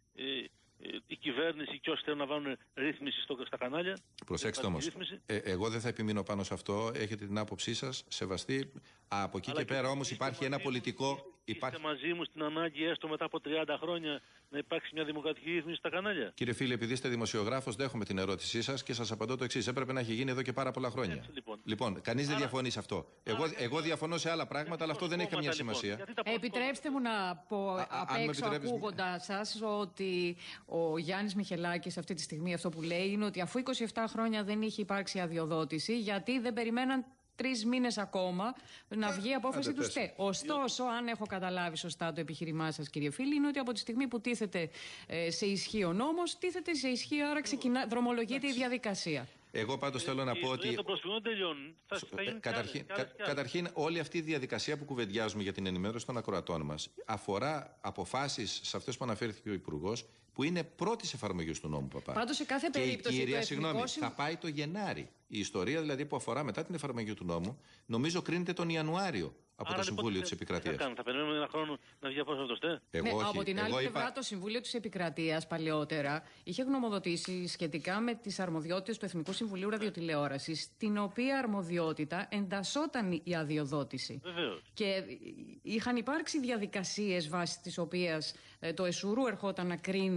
η κυβέρνηση και όσοι θέλουν να βάλουν ρύθμιση στο, στα κανάλια. Προσέξτε όμως, ε, εγώ δεν θα επιμείνω πάνω σε αυτό. Έχετε την άποψή σας, σεβαστή. Από εκεί Αλλά και, και πέρα όμως είστε υπάρχει ένα πολιτικό. Είστε υπάρχει... μαζί μου στην ανάγκη έστω μετά από τριάντα χρόνια να υπάρξει μια δημοκρατική ρύθμιση στα κανάλια? Κύριε Φίλε, επειδή είστε δημοσιογράφος, δέχομαι την ερώτησή σας και σας απαντώ το εξής. Έπρεπε να έχει γίνει εδώ και πάρα πολλά χρόνια. Έτσι, λοιπόν, λοιπόν κανείς Άρα... δεν διαφωνεί σε αυτό. Εγώ, Άρα... εγώ διαφωνώ σε άλλα πράγματα, αλλά αυτό δεν έχει καμία λοιπόν, σημασία. Επιτρέψτε μου να πω απ' έξω, ακούγοντας σας, ότι ο Γιάννης Μιχελάκης αυτή τη στιγμή αυτό που λέει είναι ότι αφού είκοσι επτά χρόνια δεν είχε υπάρξει αδειοδότηση, γιατί δεν περιμέναν τρεις μήνες ακόμα να βγει η απόφαση του ΣΤΕ. Ωστόσο, αν έχω καταλάβει σωστά το επιχείρημά σας, κύριε Φίλη, είναι ότι από τη στιγμή που τίθεται ε, σε ισχύ ο νόμος, τίθεται σε ισχύ, άρα ξεκινά, δρομολογείται η διαδικασία. Εγώ πάντως θέλω να πω ότι. Το προσφυγόν τελειώνει. Θα, θα γίνει καταρχήν, και άλλες, και άλλες. καταρχήν, όλη αυτή η διαδικασία που κουβεντιάζουμε για την ενημέρωση των ακροατών μας αφορά αποφάσεις σε αυτές που αναφέρθηκε ο Υπουργός, που είναι πρώτης εφαρμογής του νόμου, παπά. Πάντως σε κάθε και περίπτωση. Η κυρία, το συγγνώμη, Συμ... θα πάει το Γενάρη. Η ιστορία δηλαδή που αφορά μετά την εφαρμογή του νόμου, νομίζω κρίνεται τον Ιανουάριο από Άρα, το Συμβούλιο λοιπόν, της Επικρατείας. Θα, θα περιμένουμε ένα χρόνο να βγει απόφαση από το ΣΤΕ. Εγώ, ναι, όχι. Από την άλλη Εγώ πλευρά, είπα... το Συμβούλιο της Επικρατείας παλαιότερα είχε γνωμοδοτήσει σχετικά με τις αρμοδιότητες του Εθνικού Συμβουλίου Ραδιοτηλεόρασης, στην οποία αρμοδιότητα εντασσόταν η αδειοδότηση. Βεβαίως. Και είχαν υπάρξει διαδικασίες βάσει της οποίας το ΕΣΟΡΟΥ ερχόταν να κρίνει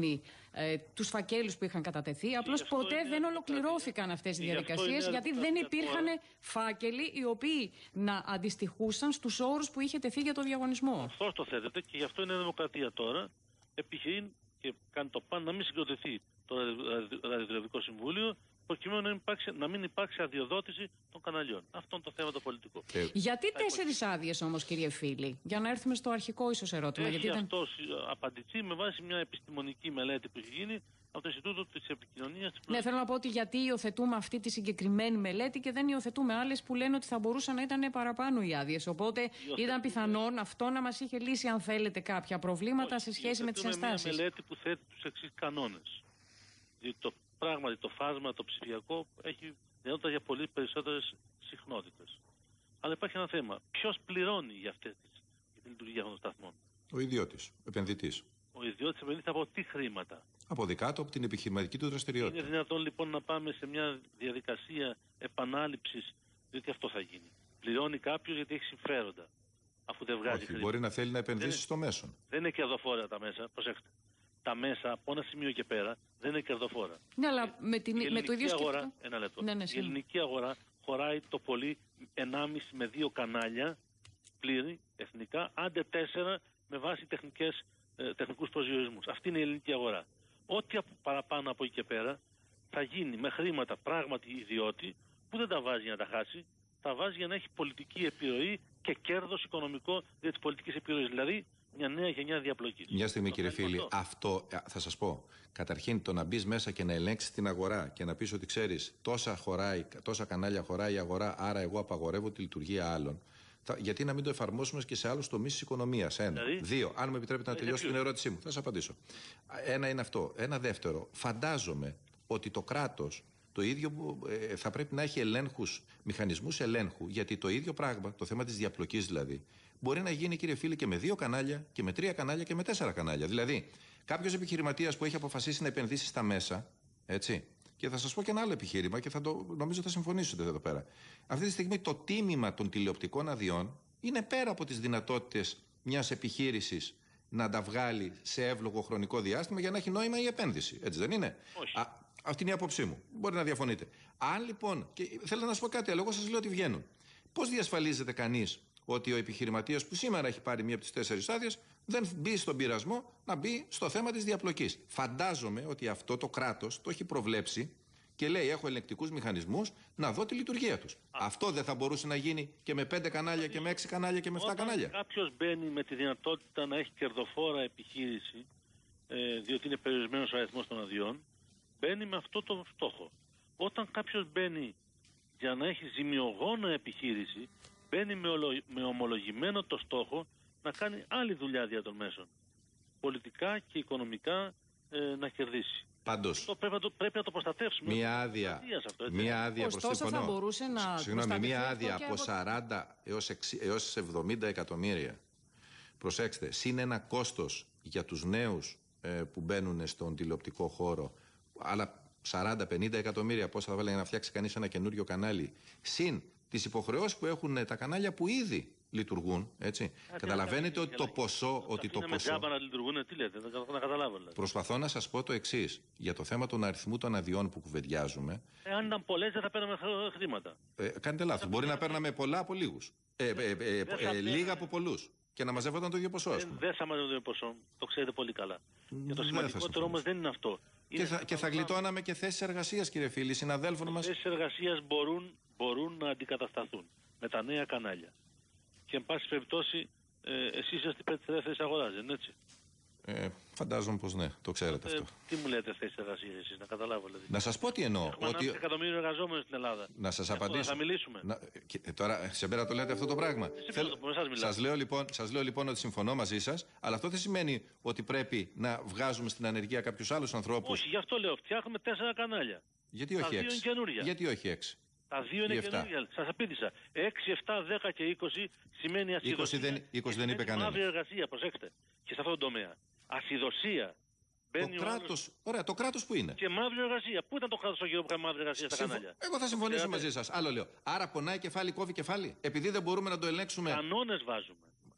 ε, τους φακέλους που είχαν κατατεθεί. Απλώς ποτέ δεν ολοκληρώθηκαν αυτές οι διαδικασίες, γιατί δεν υπήρχαν φάκελοι οι οποίοι να αντιστοιχούσαν στους όρους που είχε τεθεί για το διαγωνισμό. Αυτό το θέτεται και γι' αυτό είναι δημοκρατία τώρα. Επιχειρεί και κάνει το πάνω να μην συγκροτηθεί το Ραδιοτηλεοπτικό Συμβούλιο, προκειμένου να μην υπάρξει, να μην υπάρξει αδειοδότηση των καναλιών. Αυτό είναι το θέμα το πολιτικό. Ε, γιατί τέσσερις άδειες όμως, κύριε Φίλη, για να έρθουμε στο αρχικό ίσως ερώτημα? Έχει γιατί αυτό ήταν... απαντηθεί με βάση μια επιστημονική μελέτη που έχει γίνει από το Ινστιτούτο της Επικοινωνίας. Ναι, θέλω να πω ότι γιατί υιοθετούμε αυτή τη συγκεκριμένη μελέτη και δεν υιοθετούμε άλλες που λένε ότι θα μπορούσαν να ήταν παραπάνω οι άδειες. Οπότε υιοθετούμε... ήταν πιθανόν αυτό να μας είχε λύσει, αν θέλετε, κάποια προβλήματα. Όχι, σε σχέση με τις ενστάσεις. Είναι μια μελέτη που θέτει τους εξής κανόνες. Διότι το πράγματι το φάσμα, το ψηφιακό, έχει δυνατότητα για πολύ περισσότερες συχνότητες. Αλλά υπάρχει ένα θέμα. Ποιος πληρώνει για, αυτές τις, για την λειτουργία αυτών των σταθμών? Ο ιδιώτης, ο επενδυτής. Ο ιδιώτης επενδύεται από τι χρήματα? Από δικά του, από την επιχειρηματική του δραστηριότητα. Είναι δυνατόν λοιπόν να πάμε σε μια διαδικασία επανάληψης, διότι αυτό θα γίνει? Πληρώνει κάποιος γιατί έχει συμφέροντα, αφού δεν βγάζει Όχι, χρήματα. μπορεί να θέλει να επενδύσει δεν στο μέσον. Δεν είναι κερδοφόρα τα μέσα, προσέξτε. Τα μέσα από ένα σημείο και πέρα δεν είναι κερδοφόρα. Ναι, αλλά με, την, η με το ίδιο αγορά, σκεπτικό. ένα λεπτό. Ναι, ναι, η ελληνική αγορά χωράει το πολύ ενάμιση με δύο κανάλια πλήρη εθνικά, άντε τέσσερα με βάση τεχνικές, ε, τεχνικούς προσδιορισμούς. Αυτή είναι η ελληνική αγορά. Ό,τι παραπάνω από εκεί και πέρα θα γίνει με χρήματα πράγματι ιδιώτη, που δεν τα βάζει για να τα χάσει, τα βάζει για να έχει πολιτική επιρροή και κέρδος οικονομικό για τις πολιτικές επιρροές. Δηλαδή μια νέα γενιά διαπλοκής. Μια στιγμή, το κύριε Φίλη, αυτό. αυτό θα σας πω. Καταρχήν, το να μπει μέσα και να ελέγξεις την αγορά και να πεις ότι ξέρεις τόσα, χωράει, τόσα κανάλια χωράει η αγορά, άρα εγώ απαγορεύω τη λειτουργία άλλων. Θα, γιατί να μην το εφαρμόσουμε και σε άλλους τομείς της οικονομίας? Ένα. Δηλαδή, δύο. Αν μου επιτρέπετε να τελειώσω την ερώτησή μου, θα σας απαντήσω. Ένα είναι αυτό. Ένα δεύτερο. Φαντάζομαι ότι το κράτος το ίδιο ε, θα πρέπει να έχει ελέγχους, μηχανισμούς ελέγχου, γιατί το ίδιο πράγμα, το θέμα της διαπλοκής δηλαδή, μπορεί να γίνει, κύριε Φίλη, και με δύο κανάλια και με τρία κανάλια και με τέσσερα κανάλια. Δηλαδή, κάποιος επιχειρηματίας που έχει αποφασίσει να επενδύσει στα μέσα, έτσι, και θα σας πω και ένα άλλο επιχείρημα και θα το, νομίζω θα συμφωνήσετε εδώ πέρα. Αυτή τη στιγμή το τίμημα των τηλεοπτικών αδειών είναι πέρα από τις δυνατότητες μιας επιχείρησης να τα βγάλει σε εύλογο χρονικό διάστημα για να έχει νόημα η επένδυση. Έτσι δεν είναι? Όχι. Α, αυτή είναι η άποψή μου. Μπορεί να διαφωνείτε. Αν λοιπόν. Και θέλω να σας πω κάτι άλλο. Εγώ σας λέω ότι βγαίνουν. Πώς διασφαλίζεται κανείς ότι ο επιχειρηματίας που σήμερα έχει πάρει μία από τις τέσσερις άδειες δεν μπει στον πειρασμό να μπει στο θέμα της διαπλοκής? Φαντάζομαι ότι αυτό το κράτος το έχει προβλέψει και λέει: έχω ελεγκτικούς μηχανισμούς να δω τη λειτουργία τους. Α. Αυτό δεν θα μπορούσε να γίνει και με πέντε κανάλια και με έξι κανάλια και με εφτά κανάλια? Κάποιος μπαίνει με τη δυνατότητα να έχει κερδοφόρα επιχείρηση, ε, διότι είναι περιορισμένος ο αριθμός των αδειών, μπαίνει με αυτό το στόχο. Όταν κάποιος μπαίνει για να έχει ζημιογόνα επιχείρηση, μπαίνει με, ολο, με ομολογημένο το στόχο να κάνει άλλη δουλειά δια των μέσων. Πολιτικά και οικονομικά ε, να κερδίσει. Πάντως, αυτό πρέπει να το, πρέπει να το προστατεύσουμε. Μία άδεια, αυτό, μία άδεια Ωστόσο θα μπορούσε να Συγγνώμη, μία άδεια από από... σαράντα έως εβδομήντα εκατομμύρια. Προσέξτε, συν ένα κόστος για τους νέους ε, που μπαίνουν στον τηλεοπτικό χώρο, αλλά σαράντα πενήντα εκατομμύρια πώς θα βάλει για να φτιάξει κανείς ένα καινούριο κανάλι, συν τις υποχρεώσεις που έχουν τα κανάλια που ήδη λειτουργούν, έτσι. Α, καταλαβαίνετε ότι το ποσό... Ότι το ποσό... να λειτουργούν, τι λέτε, δεν να καταλάβω. Δηλαδή. Προσπαθώ να σας πω το εξής. Για το θέμα των αριθμού των αδειών που κουβεντιάζουμε... Ε, αν ήταν πολλές δεν θα παίρναμε χρήματα. Ε, κάνετε λάθος. Μπορεί να παίρναμε πολλά από λίγους. Ε, ε, ε, ε, ε, λίγα από πολλούς. Και να μαζεύονταν το ίδιο ποσό. Δεν, δεν θα μαζεύονταν το ίδιο ποσό. Το ξέρετε πολύ καλά. Και το σημαντικότερο όμως δεν είναι αυτό. Και θα, και θα γλιτώναμε και θέσεις εργασίας, κύριε Φίλη, συναδέλφων μας. Θέσεις εργασίας μπορούν, μπορούν να αντικατασταθούν με τα νέα κανάλια. Και εν πάση περιπτώσει, ε, εσείς είστε υπέρ της ελεύθερης αγοράς, δεν είναι έτσι? Ε, φαντάζομαι πως ναι, το ξέρετε ε, αυτό. Τι μου λέτε θέσεις εργασίας εσείς, να καταλάβω δηλαδή? Να σας πω τι εννοώ. Έχουμε ότι... ένα εκατομμύριο εργαζόμενους στην Ελλάδα. Να σας απαντήσω. Θα μιλήσουμε. Να... Και, τώρα, σε μέρα το λέτε αυτό το πράγμα. Θέλ... Σας λέω, λοιπόν, σας λέω λοιπόν ότι συμφωνώ μαζί σας, αλλά αυτό δεν σημαίνει ότι πρέπει να βγάζουμε στην ανεργία κάποιους άλλους ανθρώπους. Όχι, γι' αυτό λέω, φτιάχνουμε τέσσερα κανάλια. Γιατί όχι έξι? Γιατί όχι έξι? Τα δύο είναι καινούργια. Σας απήντησα. έξι, επτά, δέκα και είκοσι σημαίνει ασυδοσία. είκοσι δεν, είκοσι δεν είπε κανένα. Μαύρη εργασία, προσέξτε. Και σε αυτό το τομέα. Ασυδοσία. Το κράτος, ωραία, το κράτος που είναι? Και μαύρη εργασία. Πού ήταν το κράτος ο γύρο που έκανε μαύρη εργασία στα Συμφω... κανάλια? Εγώ θα συμφωνήσω μαζί σας. Άλλο λέω. Άρα πονάει κεφάλι, κόβει κεφάλι. Επειδή δεν μπορούμε να το ελέγξουμε. Κανόνες βάζουμε.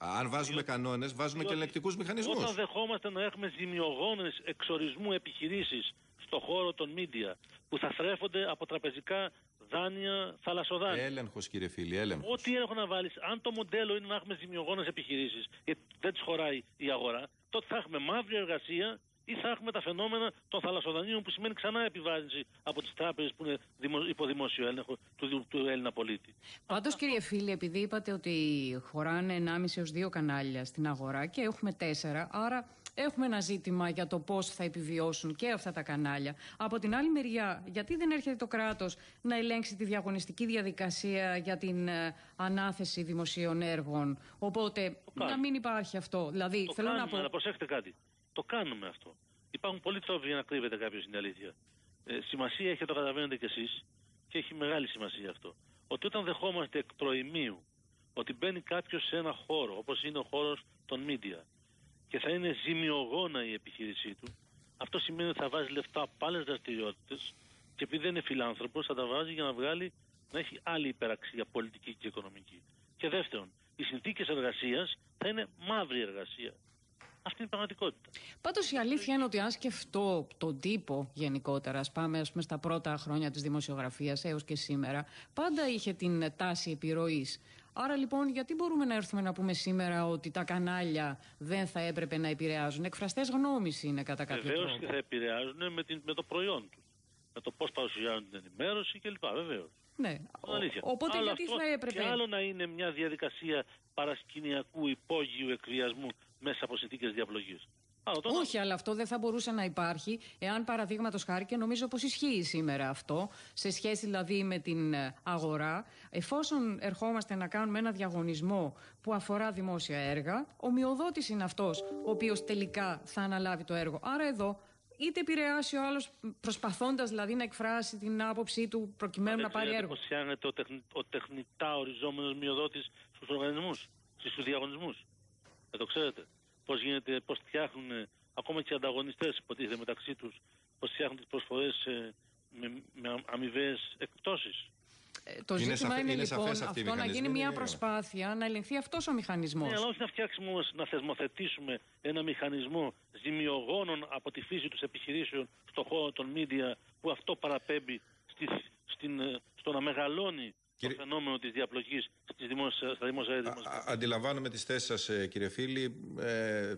Αν βάζουμε κανόνες, βάζουμε και ελεγκτικούς μηχανισμούς. Όταν δεχόμαστε να έχουμε ζημιογόνες εξορισμού επιχειρήσεις στον χώρο των media που θα θρέφονται από τραπεζικά δάνεια, θαλασσοδάνεια. Έλεγχος, κύριε Φίλη, έλεγχος. Ό,τι έλεγχο να βάλεις, αν το μοντέλο είναι να έχουμε ζημιογόνες επιχειρήσεις, γιατί δεν τις χωράει η αγορά, τότε θα έχουμε μαύρη εργασία ή θα έχουμε τα φαινόμενα των θαλασσοδανείων που σημαίνει ξανά επιβάρυνση από τις τράπεζες που είναι υπό δημόσιο έλεγχο του, του Έλληνα πολίτη. Πάντως, κύριε Φίλη, επειδή είπατε ότι χωράνε ενάμιση έως δύο κανάλια στην αγορά και έχουμε τέσσερα, άρα έχουμε ένα ζήτημα για το πώς θα επιβιώσουν και αυτά τα κανάλια. Από την άλλη μεριά, γιατί δεν έρχεται το κράτος να ελέγξει τη διαγωνιστική διαδικασία για την ε, ανάθεση δημοσίων έργων? Οπότε να μην υπάρχει αυτό. Δηλαδή, το θέλω κάνουμε, να πω. Αλλά προσέχετε κάτι. Το κάνουμε αυτό. Υπάρχουν πολλοί τρόποι για να κρύβεται κάποιο στην αλήθεια. Ε, σημασία έχει, το καταλαβαίνετε κι εσείς, και έχει μεγάλη σημασία αυτό. Ότι όταν δεχόμαστε εκ προημίου ότι μπαίνει κάποιο σε ένα χώρο, όπως είναι ο χώρος των media, και θα είναι ζημιογόνα η επιχείρησή του, αυτό σημαίνει ότι θα βάζει λεφτά από άλλες δραστηριότητες και επειδή δεν είναι φιλάνθρωπος, θα τα βάζει για να βγάλει, να έχει άλλη υπεραξία πολιτική και οικονομική. Και δεύτερον, οι συνθήκες εργασίας θα είναι μαύρη εργασία. Αυτή είναι η πραγματικότητα. Πάντως η αλήθεια είναι ότι αν σκεφτώ τον τύπο γενικότερα, ας πάμε ας πούμε, στα πρώτα χρόνια της δημοσιογραφίας έως και σήμερα, πάντα είχε την τάση επιρροής. Άρα λοιπόν, γιατί μπορούμε να έρθουμε να πούμε σήμερα ότι τα κανάλια δεν θα έπρεπε να επηρεάζουν? Εκφραστές γνώμης είναι κατά κάποιο Βεβαίως τρόπο. και θα επηρεάζουν με, την, με το προϊόν του. Με το πώς παρουσιάζουν την ενημέρωση κλπ. Βεβαίως. Ναι. Οπότε άλλο γιατί αυτό, θα έπρεπε. Και άλλο να είναι μια διαδικασία παρασκηνιακού υπόγειου εκβιασμού μέσα από συνθήκες διαπλογής. Όχι, αλλά αυτό δεν θα μπορούσε να υπάρχει εάν, παραδείγματος χάρη, και νομίζω πως ισχύει σήμερα αυτό, σε σχέση δηλαδή με την αγορά, εφόσον ερχόμαστε να κάνουμε ένα διαγωνισμό που αφορά δημόσια έργα, ο μειοδότης είναι αυτός ο οποίος τελικά θα αναλάβει το έργο. Άρα εδώ είτε επηρεάσει ο άλλος προσπαθώντας δηλαδή να εκφράσει την άποψή του προκειμένου να πάρει έργο. Πώς φτιάχνεται ο, τεχνη, ο τεχνητά οριζόμενος μειοδότης στους οργανισμούς, στους διαγωνισμούς? Δεν το ξέρετε? Πώς γίνεται, πώς φτιάχνουν ακόμα και οι ανταγωνιστές, υποτίθεται μεταξύ τους, πώς φτιάχνουν τις προσφορές ε, με, με αμοιβαίες εκπτώσεις. Ε, το είναι ζήτημα σαφ, είναι, είναι λοιπόν αυτό να γίνει μια είναι... προσπάθεια να ελεγχθεί αυτός ο μηχανισμός. Ναι, αλλά όχι να φτιάξουμε όμως, να θεσμοθετήσουμε ένα μηχανισμό ζημιογόνων από τη φύση τους επιχειρήσεων στον χώρο των media, που αυτό παραπέμπει στη, στην, στο να μεγαλώνει Κύριε... το φαινόμενο της διαπλοκής στις δημόσια, στα δημόσια έργα. Αντιλαμβάνομαι τις θέσεις σας, κύριε Φίλη. Ε, ε,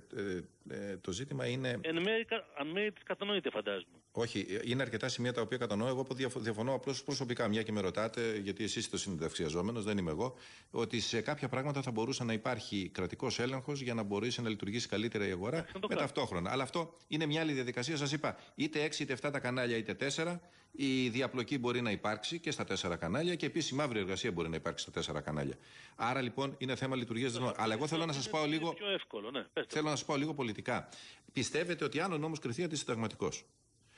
ε, το ζήτημα είναι... Εν μέρει, αν μέρει τις κατανοείτε, φαντάζομαι. Όχι, είναι αρκετά σημεία τα οποία κατανοώ. Εγώ διαφωνώ απλώς προσωπικά, μια και με ρωτάτε, γιατί εσείς είστε ο συνεντευξιαζόμενος, δεν είμαι εγώ, ότι σε κάποια πράγματα θα μπορούσε να υπάρχει κρατικός έλεγχος για να μπορέσει να λειτουργήσει καλύτερα η αγορά με ταυτόχρονα. Αλλά αυτό είναι μια άλλη διαδικασία. Σας είπα, είτε έξι είτε εφτά τα κανάλια, είτε τέσσερα. Η διαπλοκή μπορεί να υπάρξει και στα τέσσερα κανάλια και επίσης η μαύρη εργασία μπορεί να υπάρξει στα τέσσερα κανάλια. Άρα λοιπόν είναι θέμα λειτουργίας της νόμου. Αλλά εγώ θέλω να σας πάω λίγο. Πιο εύκολο, ναι. Θέλω να σας πάω λίγο πολιτικά. Πιστεύετε ότι αν ο νόμος κριθεί αντισυνταγματικός,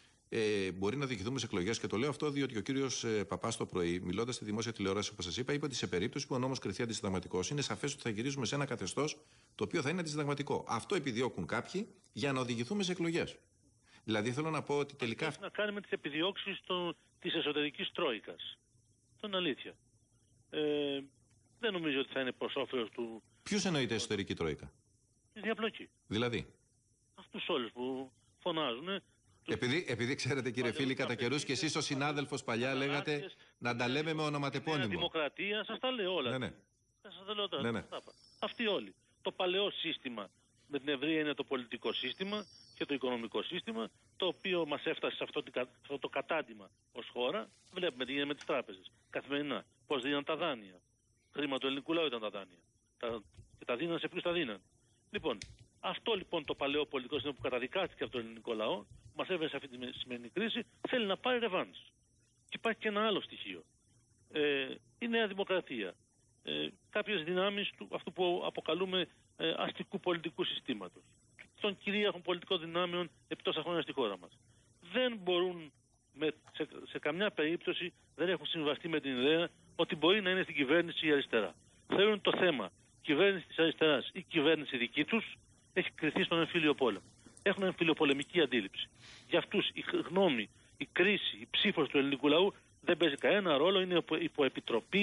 Ε, μπορεί να διοικηθούμε σε εκλογές? Και το λέω αυτό διότι ο κύριος ε, Παπάς το πρωί, μιλώντας στη δημόσια τηλεόραση, όπως σας είπα, είπε ότι σε περίπτωση που ο νόμος κριθεί αντισυνταγματικός, είναι σαφές ότι θα γυρίζουμε σε ένα καθεστώς το οποίο θα είναι αντισυνταγματικό. Αυτό επιδιώκουν κάποιοι για να οδηγηθούμε σε εκλογές. Δηλαδή θέλω να πω ότι τελικά. Έχει να κάνει με τις επιδιώξεις της εσωτερικής τρόικας. Αυτό είναι αλήθεια. Ε, δεν νομίζω ότι θα είναι προς όφελος του. Ποιους εννοείται εσωτερική τρόικα? Τη διαπλοκή. Δηλαδή. Αυτούς όλους που φωνάζουν. Επειδή, επειδή ξέρετε, κύριε Φίλη, κατά καιρούς και εσείς ο συνάδελφος παλιά λέγατε να τα λέμε με ονοματεπώνυμο. Δημοκρατία, σας τα λέω όλα. Ναι, ναι. Σας τα λέω τώρα. Ναι, ναι. Αυτοί όλοι. Το παλαιό σύστημα με την ευρεία είναι το πολιτικό σύστημα και το οικονομικό σύστημα, το οποίο μας έφτασε σε αυτό, αυτό το κατάντημα ως χώρα. Βλέπουμε τι γίνεται με τις τράπεζες καθημερινά. Πώς δίναν τα δάνεια. Χρήμα του ελληνικού λαού ήταν τα δάνεια. Τα, και τα δίναν σε ποιους τα δίναν. Λοιπόν, αυτό λοιπόν το παλαιό πολιτικό σύστημα που καταδικάστηκε από τον ελληνικό λαό, μας έβαλε σε αυτή τη σημερινή κρίση, θέλει να πάρει ρεβάνς. Και υπάρχει και ένα άλλο στοιχείο. Ε, η Νέα Δημοκρατία. Ε, κάποιες δυνάμεις του αυτού που αποκαλούμε ε, αστικού πολιτικού συστήματος. Των κυρίαρχων πολιτικών δυνάμεων επί τόσα χρόνια στη χώρα μας. Δεν μπορούν, με, σε, σε καμιά περίπτωση, δεν έχουν συμβαστεί με την ιδέα ότι μπορεί να είναι στην κυβέρνηση η αριστερά. Θεωρούν το θέμα κυβέρνηση της αριστεράς ή κυβέρνηση δική τους έχει κριθεί στον εμφύλιο πόλεμο. Έχουν εμφυλιοπολεμική αντίληψη. Για αυτούς η γνώμη, η κρίση, η ψήφος του ελληνικού λαού δεν παίζει κανένα ρόλο, είναι υποεπιτροπία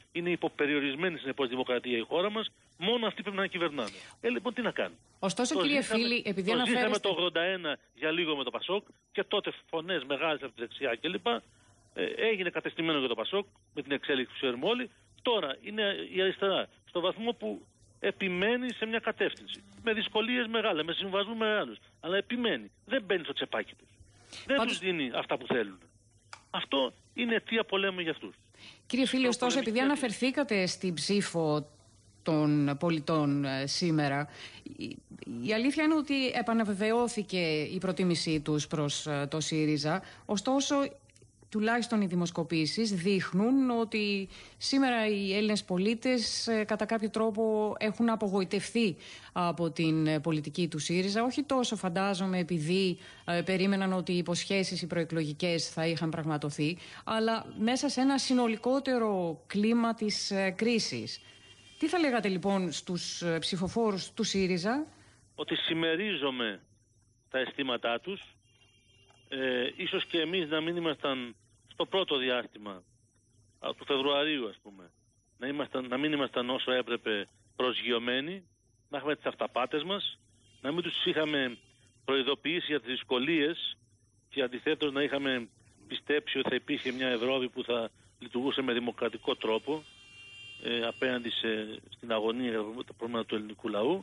είναι υποπεριορισμένη συνεπώς δημοκρατία η χώρα μας, μόνο αυτοί πρέπει να κυβερνάνε. Ε, λοιπόν, τι να κάνουμε. Ωστόσο, το κύριε ζήσαμε, Φίλη, επειδή το αναφέρεστε... ζήσαμε το ογδόντα ένα για λίγο με το Πασόκ και τότε φωνές μεγάλες από τη δεξιά κλπ. Ε, έγινε κατεστημένο για το Πασόκ με την εξέλιξη που ξέρουμε όλοι. Τώρα είναι η αριστερά στο βαθμό που επιμένει σε μια κατεύθυνση. Με δυσκολίες μεγάλες, με συμβασμούς μεγάλους. Αλλά επιμένει. Δεν μπαίνει στο τσεπάκι τους. Δεν Πάντως... τους δίνει αυτά που θέλουν. Αυτό είναι αιτία πολέμου για αυτούς. Κύριε Φίλη, ωστόσο, επειδή αναφερθήκατε στην ψήφο των πολιτών σήμερα, η αλήθεια είναι ότι επαναβεβαιώθηκε η προτίμησή τους προς το ΣΥΡΙΖΑ. Ωστόσο, τουλάχιστον οι δημοσκοπήσεις δείχνουν ότι σήμερα οι Έλληνες πολίτες κατά κάποιο τρόπο έχουν απογοητευθεί από την πολιτική του ΣΥΡΙΖΑ. Όχι τόσο, φαντάζομαι, επειδή ε, περίμεναν ότι οι υποσχέσεις οι προεκλογικές θα είχαν πραγματοθεί, αλλά μέσα σε ένα συνολικότερο κλίμα της ε, κρίσης. Τι θα λέγατε λοιπόν στους ε, ψηφοφόρους του ΣΥΡΙΖΑ? Ότι συμμερίζομαι τα αισθήματά τους. Ε, ίσως και εμείς να μην ήμασταν στο πρώτο διάστημα του Φεβρουαρίου, ας πούμε, να, ήμασταν, να μην ήμασταν όσο έπρεπε προσγειωμένοι, να έχουμε τις αυταπάτες μας, να μην τους είχαμε προειδοποιήσει για τις δυσκολίες και αντιθέτως να είχαμε πιστέψει ότι θα υπήρχε μια Ευρώπη που θα λειτουργούσε με δημοκρατικό τρόπο ε, απέναντι σε, στην αγωνία για τα προβλήματα του ελληνικού λαού.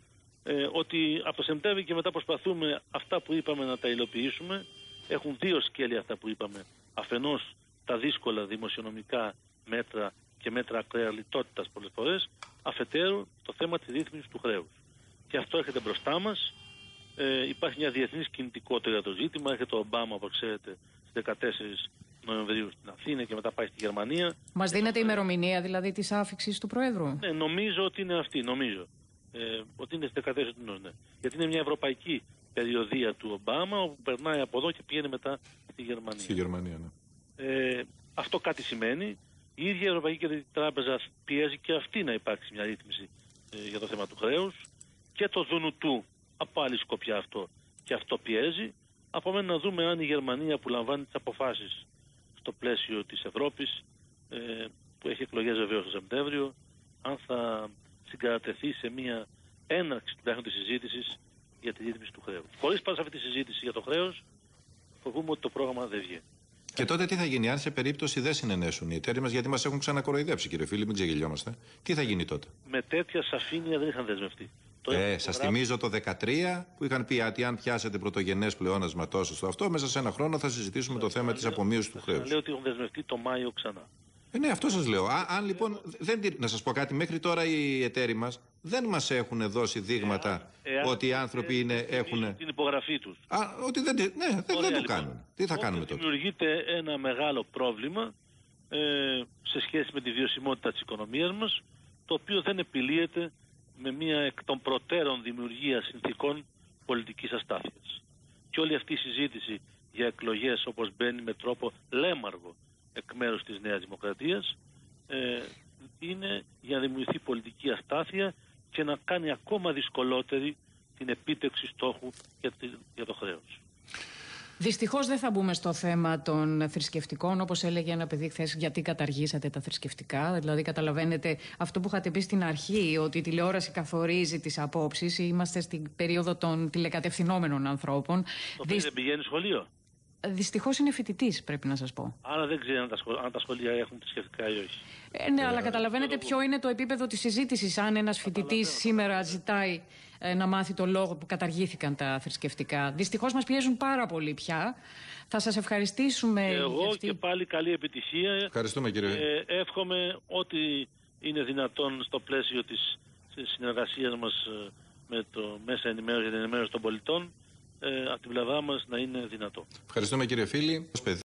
Ε, ότι από το Σεπτέμβριο και μετά προσπαθούμε αυτά που είπαμε να τα υλοποιήσουμε. Έχουν δύο σκέλη αυτά που είπαμε. Αφενός τα δύσκολα δημοσιονομικά μέτρα και μέτρα ακραία λιτότητας πολλές φορές. Αφετέρου το θέμα της ρύθμισης του χρέους. Και αυτό έρχεται μπροστά μας. Ε, υπάρχει μια διεθνής κινητικότητα για το ζήτημα. Έρχεται ο Ομπάμα, όπως ξέρετε, στις δεκατέσσερις Νοεμβρίου στην Αθήνα και μετά πάει στη Γερμανία. Μας δίνεται ημερομηνία δηλαδή της άφιξης του Προέδρου? Ναι, νομίζω ότι είναι αυτή. Νομίζω. Ε, ότι είναι στις δεκατέσσερις του ναι. Γιατί είναι μια ευρωπαϊκή περιοδία του Ομπάμα, όπου περνάει από εδώ και πηγαίνει μετά στη Γερμανία. Στη Γερμανία, ναι. Ε, αυτό κάτι σημαίνει. Η ίδια η Ευρωπαϊκή Κεντρική Τράπεζα πιέζει και αυτή να υπάρξει μια ρύθμιση ε, για το θέμα του χρέους. Και το Δουνουτού από άλλη σκοπιά αυτό. Και αυτό πιέζει. Απομένει να δούμε αν η Γερμανία που λαμβάνει τις αποφάσεις στο πλαίσιο της Ευρώπης, ε, που έχει εκλογές βεβαίως το Σεπτέμβριο, αν θα συγκατατεθεί σε μια έναρξη τουλάχιστον της συζήτησης για τη ρύθμιση του χρέους. Χωρίς πάνω σε αυτή τη συζήτηση για το χρέος, φοβούμαι ότι το πρόγραμμα δεν βγαίνει. Και τότε τι θα γίνει, αν σε περίπτωση δεν συνενέσουν οι εταίροι μας, γιατί μας έχουν ξανακοροϊδέψει, κύριε Φίλη, μην ξεγελιόμαστε. Τι θα γίνει τότε? Με τέτοια σαφήνεια δεν είχαν δεσμευτεί. Ε, σας θυμίζω το δεκατρία που είχαν πει ότι αν πιάσετε πρωτογενές πλεόνασμα τόσο στο αυτό, μέσα σε ένα χρόνο θα συζητήσουμε το θέμα της απομείωσης του χρέους. Λέω ότι έχουν δεσμευτεί το Μάιο ξανά. Ε, ναι, αυτό σας λέω. Α, αν λοιπόν. Δεν, να σας πω κάτι, μέχρι τώρα οι εταίροι μας δεν μας έχουν δώσει δείγματα εάν, ότι οι άνθρωποι είναι, έχουν. Την υπογραφή τους. Α, ότι δεν, ναι, δεν, δεν το λοιπόν, κάνουν. Τι θα κάνουμε τότε? Δημιουργείται ένα μεγάλο πρόβλημα ε, σε σχέση με τη βιωσιμότητα της οικονομίας μας, το οποίο δεν επιλύεται με μια εκ των προτέρων δημιουργία συνθηκών πολιτικής αστάθειας. Και όλη αυτή η συζήτηση για εκλογές, όπως μπαίνει με τρόπο λέμαργο εκ μέρους της Νέας Δημοκρατίας, ε, είναι για να δημιουργηθεί πολιτική αστάθεια και να κάνει ακόμα δυσκολότερη την επίτευξη στόχου για, τη, για το χρέος. Δυστυχώς δεν θα μπούμε στο θέμα των θρησκευτικών, όπως έλεγε ένα παιδί χθες, γιατί καταργήσατε τα θρησκευτικά. Δηλαδή, καταλαβαίνετε αυτό που είχατε πει στην αρχή, ότι η τηλεόραση καθορίζει τις απόψεις. Είμαστε στην περίοδο των τηλεκατευθυνόμενων ανθρώπων. Το Δυσ... δεν πηγαίνει σχολείο. Δυστυχώς είναι φοιτητής, πρέπει να σας πω. Άρα δεν ξέρει αν τα, σχολ... αν τα σχολεία έχουν θρησκευτικά ή όχι. Ε, ναι, ε, αλλά καταλαβαίνετε ποιο είναι το επίπεδο της συζήτησης. Αν ένας φοιτητής σήμερα ζητάει ε, να μάθει το λόγο που καταργήθηκαν τα θρησκευτικά. Δυστυχώς μας πιέζουν πάρα πολύ πια. Θα σας ευχαριστήσουμε. Και εγώ αυτή... και πάλι καλή επιτυχία. Ευχαριστούμε, κύριε. Ε, εύχομαι ό,τι είναι δυνατόν στο πλαίσιο της συνεργασίας μας με το μέσα ενημέρωση για την ενημέρωση των πολιτών, ε, από την πλευρά μας να είναι δυνατό. Ευχαριστούμε, κύριε Φίλη.